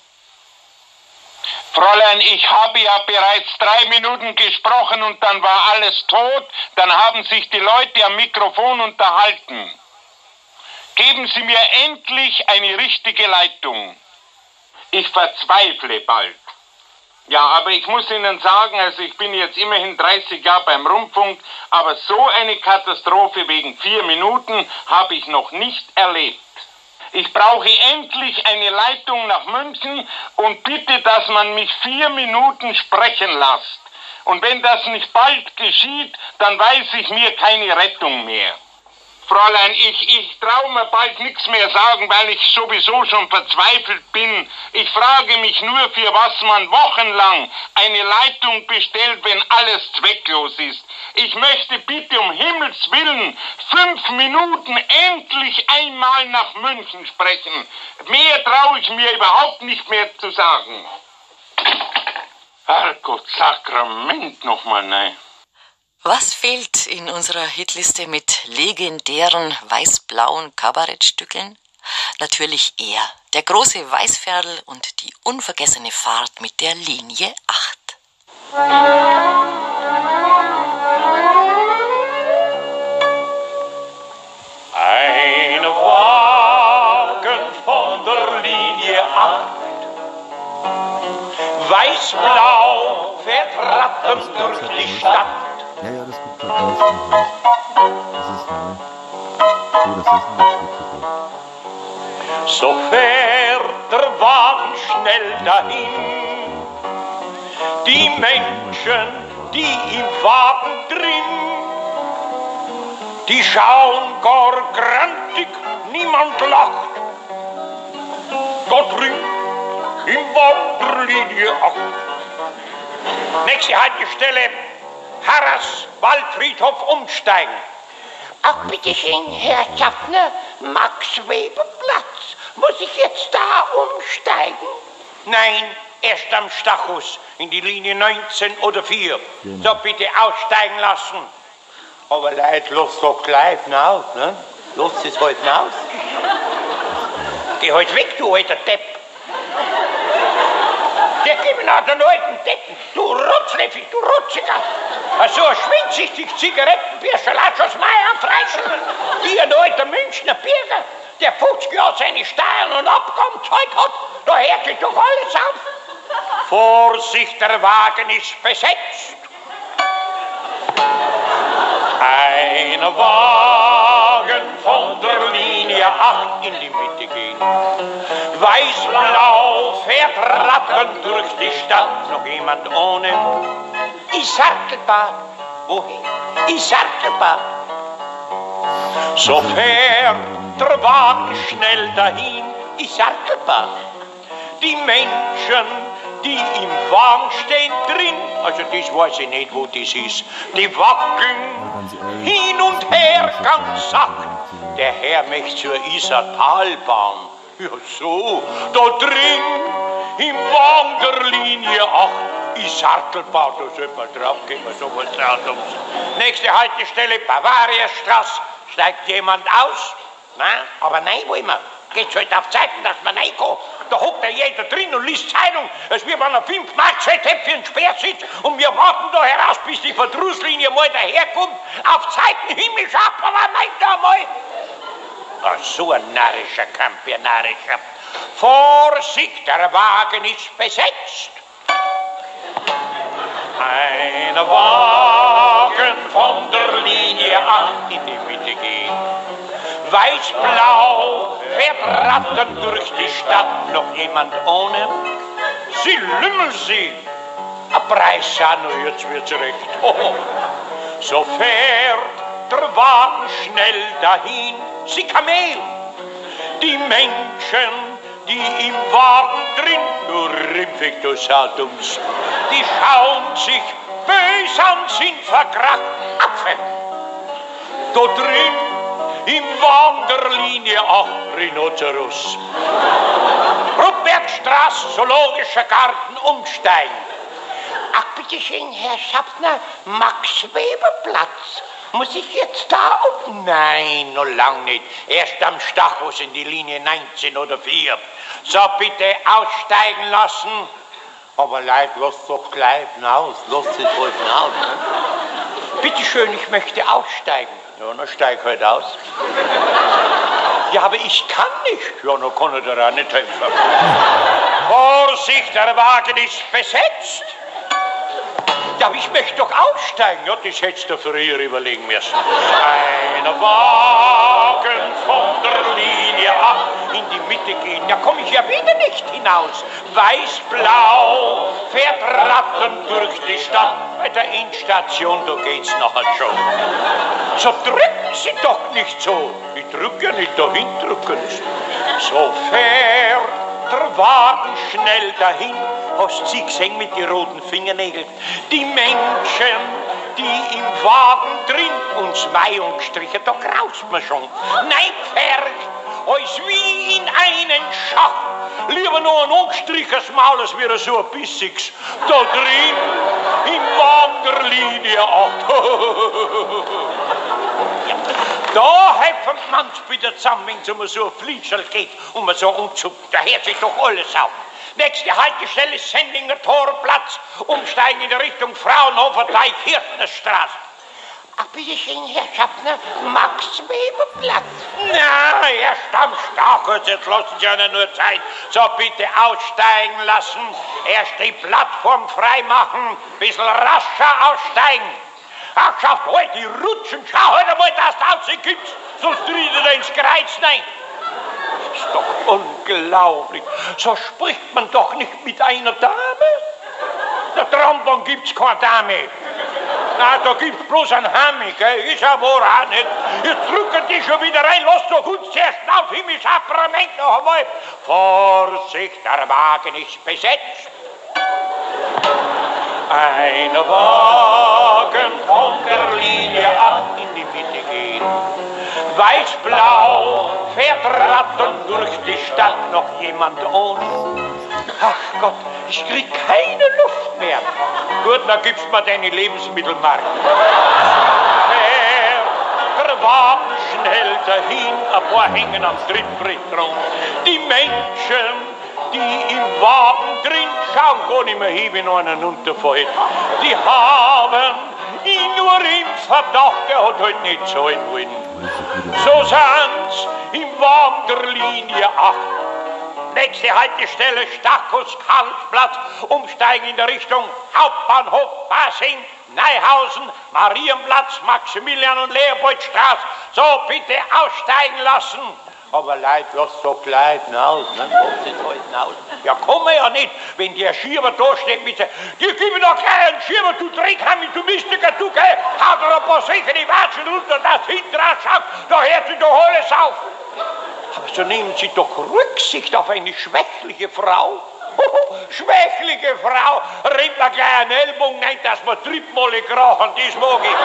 Fräulein, ich habe ja bereits drei Minuten gesprochen und dann war alles tot. Dann haben sich die Leute am Mikrofon unterhalten. Geben Sie mir endlich eine richtige Leitung. Ich verzweifle bald. Ja, aber ich muss Ihnen sagen, also ich bin jetzt immerhin dreißig Jahre beim Rundfunk, aber so eine Katastrophe wegen vier Minuten habe ich noch nicht erlebt. Ich brauche endlich eine Leitung nach München und bitte, dass man mich vier Minuten sprechen lässt. Und wenn das nicht bald geschieht, dann weiß ich mir keine Rettung mehr. Fräulein, ich, ich traue mir bald nichts mehr sagen, weil ich sowieso schon verzweifelt bin. Ich frage mich nur, für was man wochenlang eine Leitung bestellt, wenn alles zwecklos ist. Ich möchte bitte um Himmels Willen fünf Minuten endlich einmal nach München sprechen. Mehr traue ich mir überhaupt nicht mehr zu sagen. Herrgott, Sakrament nochmal, nein. Was fehlt in unserer Hitliste mit legendären weiß-blauen Kabarettstückeln? Natürlich er, der große Weißferl und die unvergessene Fahrt mit der Linie acht. Ein Wagen von der Linie acht, weiß-blau fährt rappend durch die Stadt. Ja, ja, das kommt von alles. Das ist neu. Oh, das ist ein Stück. So fährt der Wagen schnell dahin. Die Menschen, die im Wagen drin, die schauen gar grantig, niemand lacht. Da drin, im Wagen Linie acht. Nächste Haltestelle. Harras, Waldfriedhof umsteigen. Ach, bitteschön, Herr Schaffner, Max-Weber-Platz. Muss ich jetzt da umsteigen? Nein, erst am Stachus, in die Linie neunzehn oder vier. So, bitte aussteigen lassen. Aber Leute, lass doch gleich raus, ne? Lass es halt raus. Geh halt weg, du alter Depp. Geh, gib ihn an den alten Decken. Du Rotzleffig, du Rotziger. So ein schwindsüchtig Zigarettenbürscherl hat schon's Meier fressen. Wie ein alter Münchner Bürger, der fünfzig Jahre seine Steuern und Abgaben gezahlt hat. Da hört sich doch alles auf. Vorsicht, der Wagen ist besetzt. Ein Wagen von der Linie acht in die Mitte gehen. Weiß-blau fährt ratternd durch die Stadt. Noch jemand ohne? Isartelbad. Wohin? Isartelbad. So fährt der Wagen schnell dahin. Isartelbad. Die Menschen, die im Wagen stehen drin, also das weiß ich nicht, wo das ist, die wackeln hin und her ganz sacht. Der Herr möchte zur Isartalbahn. Ja so, da drin, im Wagen der Linie acht, Isartelbahn, da sollte man draufgehen, so was Trautums. Nächste Haltestelle, Bavariastraße, steigt jemand aus? Nein, aber nein wollen wir. Geht's halt auf Zeiten, dass man reinkommt. Da hockt ja jeder drin und liest Zeitung. Es wird man auf fünf Mark Zäpfchen Sperrsitz und wir warten da heraus, bis die Verdrusslinie mal daherkommt. Auf Zeiten himmlisch ab, aber meint da mal. Ach, so ein narrischer Kampf, ein narrischer. Vorsicht, der Wagen ist besetzt. Ein Wagen von der Linie acht in die Mitte geht. Weiß-blau fährt ratternd durch die Stadt. Noch jemand ohne? Sie lümmeln sie. Ein Preis an, jetzt wird's recht. Oh. So fährt der Wagen schnell dahin. Sie Kamel. Die Menschen, die im Wagen drin, du Rimpfig, du Sautums, die schauen sich bös an, sind verkracht. Apfel. Da drin, im Wagen der Linie acht, Rhinoceros. Ruppbergstraße, Zoologischer Garten, umsteigen. Ach, bitteschön, Herr Schaffner, Max-Weber-Platz. Muss ich jetzt da um? Nein, noch lang nicht. Erst am Stachus in die Linie neunzehn oder vier. So, bitte aussteigen lassen. Aber Leute, lasst doch gleich aus. Lasst es halt aus. Ne? Bitte schön, ich möchte aussteigen. Ja, dann steig halt aus. Ja, aber ich kann nicht. Ja, dann kann ich dir auch nicht helfen. Vorsicht, der Wagen ist besetzt. Ja, aber ich möchte doch aussteigen. Ja, das hättest du früher überlegen müssen. Ein Wagen von der Linie acht in die Mitte gehen. Ja, komme ich ja wieder nicht hinaus. Weiß-blau fährt ratternd durch die Stadt. Bei der Endstation, da geht's nachher schon. So drücken Sie doch nicht so. Ich drück ja nicht dahin, drücken Sie. So fährt der Wagen schnell dahin. Hast Sie gesehen mit den roten Fingernägeln? Die Menschen, die im Wagen drin uns Weihung gestrichen, da graust man schon. Nein, Pferd, als wie in einen Schacht. Lieber noch ein angestrichenes Maul, als wäre so ein bissiges. Da drin, im Wagen der Linie acht. Da helfen man's wieder zusammen, wenn es um so ein Flitschel geht und man so umzuckt. Da hört sich doch alles auf. Nächste Haltestelle ist Sendinger Torplatz. Umsteigen in der Richtung Fraunhofer Teich, Hirtnerstraße. Ach, bitteschön, Herr Schaffner, Max-Weber-Platz. Na, erst am Stachus, jetzt lassen Sie ja nur Zeit. So, bitte aussteigen lassen. Erst die Plattform frei machen. Bisschen rascher aussteigen. Ach, schafft heute die Rutschen. Schau heute mal, dass du rauskommst. Sonst tritt er ins Kreuz rein. Das ist doch unglaublich. So spricht man doch nicht mit einer Dame. Der Trombon gibt's keine Dame. Na, da gibt's bloß ein Hammi, gell? Ist ja wohl auch nicht. Jetzt drücken die schon wieder rein. Lass doch uns zuerst auf himmlisches Sakrament noch einmal. Vorsicht, der Wagen ist besetzt. Ein Wagen von der Linie acht in die Mitte gehen. Weiß-blau fährt ratternd durch die Stadt. Noch jemand ohne? Ach Gott, ich krieg keine Luft mehr. Gut, dann gibst mir deine Lebensmittelmarke. Fährt der Wagen schnell dahin, ein paar hängen am Trittbrett rum. Die Menschen, die im Wagen drin schauen gar nicht mehr hin, wenn einer runterfällt. Die haben ihn nur im Verdacht, er hat halt nicht zahlen wollen. So sind's im Wagen der Linie acht. Nächste Haltestelle Stachus, Karlsplatz, umsteigen in der Richtung Hauptbahnhof, Basing, Neuhausen, Marienplatz, Maximilian- und Leopoldstraße. So, bitte aussteigen lassen. Aber Leute, lasst doch gleich aus, ne? Lasst es halt aus. Ja, kann man ja nicht, wenn der Schieber da steht mit der, die geben doch gleich einen Schieber, du Dreckhammer, du Mystiker, du, gell, hau dir ein paar sichere Watschen runter, das hinten schaut, da hört sich doch alles auf. Aber so nehmen Sie doch Rücksicht auf eine schwächliche Frau. Schwächliche Frau, rennt mir gleich einen Ellbogen rein, dass wir Trittmolle krachen, das mag ich.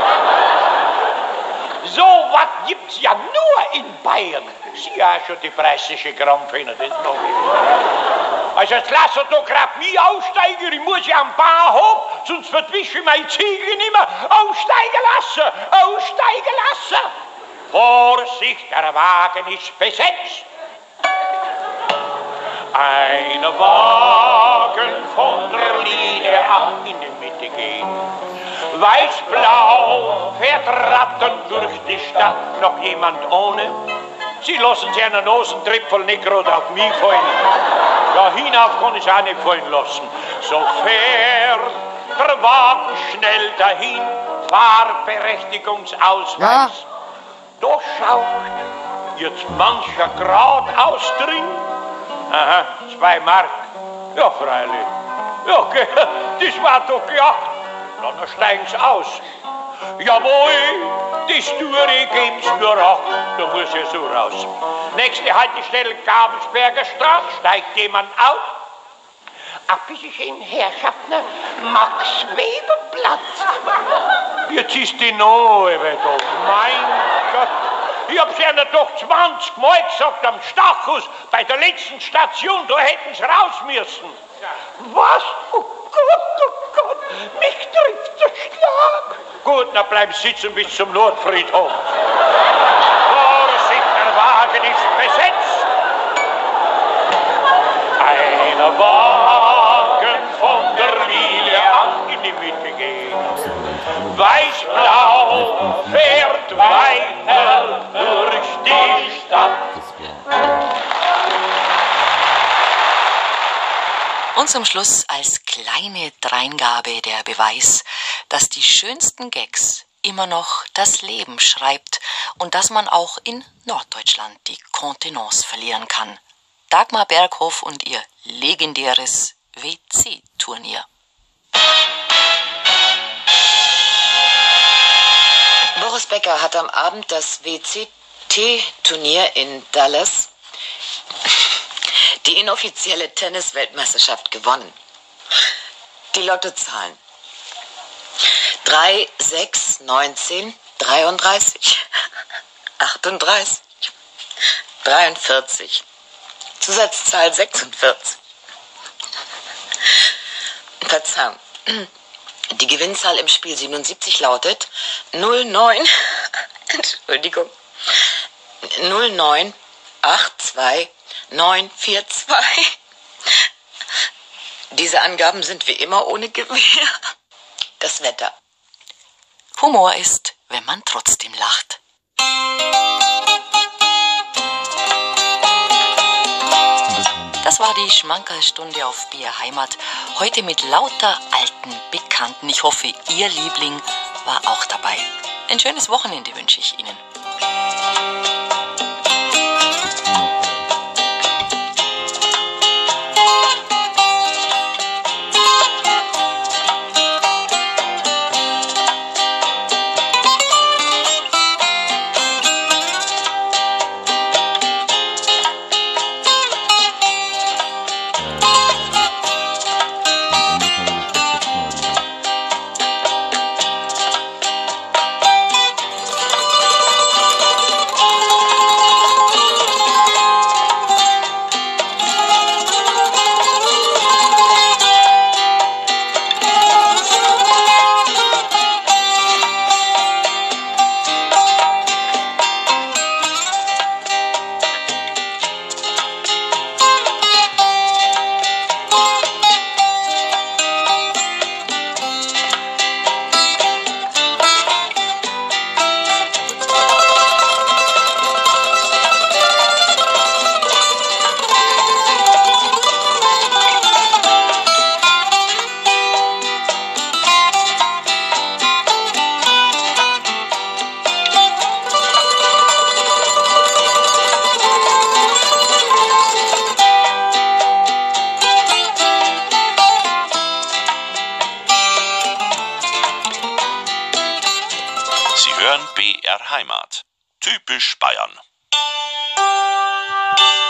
So was gibt's ja nur in Bayern. Sie ja schon die preußische Krampfhähner, das mag ich. Also jetzt lasst doch grad mich aussteigen, ich muss ja am Bahnhof, sonst verwische ich meine Ziegel nicht mehr. Aussteigen lassen, aussteigen lassen. Vorsicht, der Wagen ist besetzt. Ein Wagen von der Linie acht in die Mitte geht. Weiß-blau fährt rattend durch die Stadt. Noch jemand ohne? Sie lassen sich einen Nosentripfel nicht gerade auf mich fallen. Ja, hinauf kann ich auch nicht fallen lassen. So fährt der Wagen schnell dahin. Fahrberechtigungsausweis. Ja. Da schaut jetzt mancher geradeaus drin. Aha, zwei Mark. Ja, freilich. Ja, okay, das war doch geacht. Na, dann steigen sie aus. Jawohl, die Sture geben's nur acht. Da muss ja so raus. Nächste Haltestelle Gabelsberger Straße. Steigt jemand auf? Ach, bitte schön, Herrschaften, Max-Weber-Platz. Jetzt ist die neue wieder. Mein Gott. Ich hab's ja doch zwanzig Mal gesagt am Stachus, bei der letzten Station, da hätten sie raus müssen. Was? Oh Gott, oh Gott, mich trifft der Schlag. Gut, na bleib sitzen bis zum Nordfriedhof. Vorsicht, der Wagen ist besetzt. Ein Wagen von der Linie acht in die Mitte geht. Weiß-blau fährt weiter durch die Stadt. Und zum Schluss als kleine Dreingabe der Beweis, dass die schönsten Gags immer noch das Leben schreibt und dass man auch in Norddeutschland die Kontenance verlieren kann. Dagmar Berghoff und ihr legendäres W C-Turnier. Boris Becker hat am Abend das W C T-Turnier in Dallas, die inoffizielle Tennis-Weltmeisterschaft, gewonnen. Die Lottozahlen: drei, sechs, neunzehn, dreiunddreißig, achtunddreißig, dreiundvierzig, Zusatzzahl sechsundvierzig. Verzeihung. Die Gewinnzahl im Spiel siebenundsiebzig lautet null neun, Entschuldigung, null neun acht zwei neun vier zwei. Diese Angaben sind wie immer ohne Gewähr. Das Wetter. Humor ist, wenn man trotzdem lacht. Das war die Schmankerlstunde auf B R Heimat. Heute mit lauter alten Bekannten. Ich hoffe, Ihr Liebling war auch dabei. Ein schönes Wochenende wünsche ich Ihnen. hören B R Heimat. Typisch Bayern.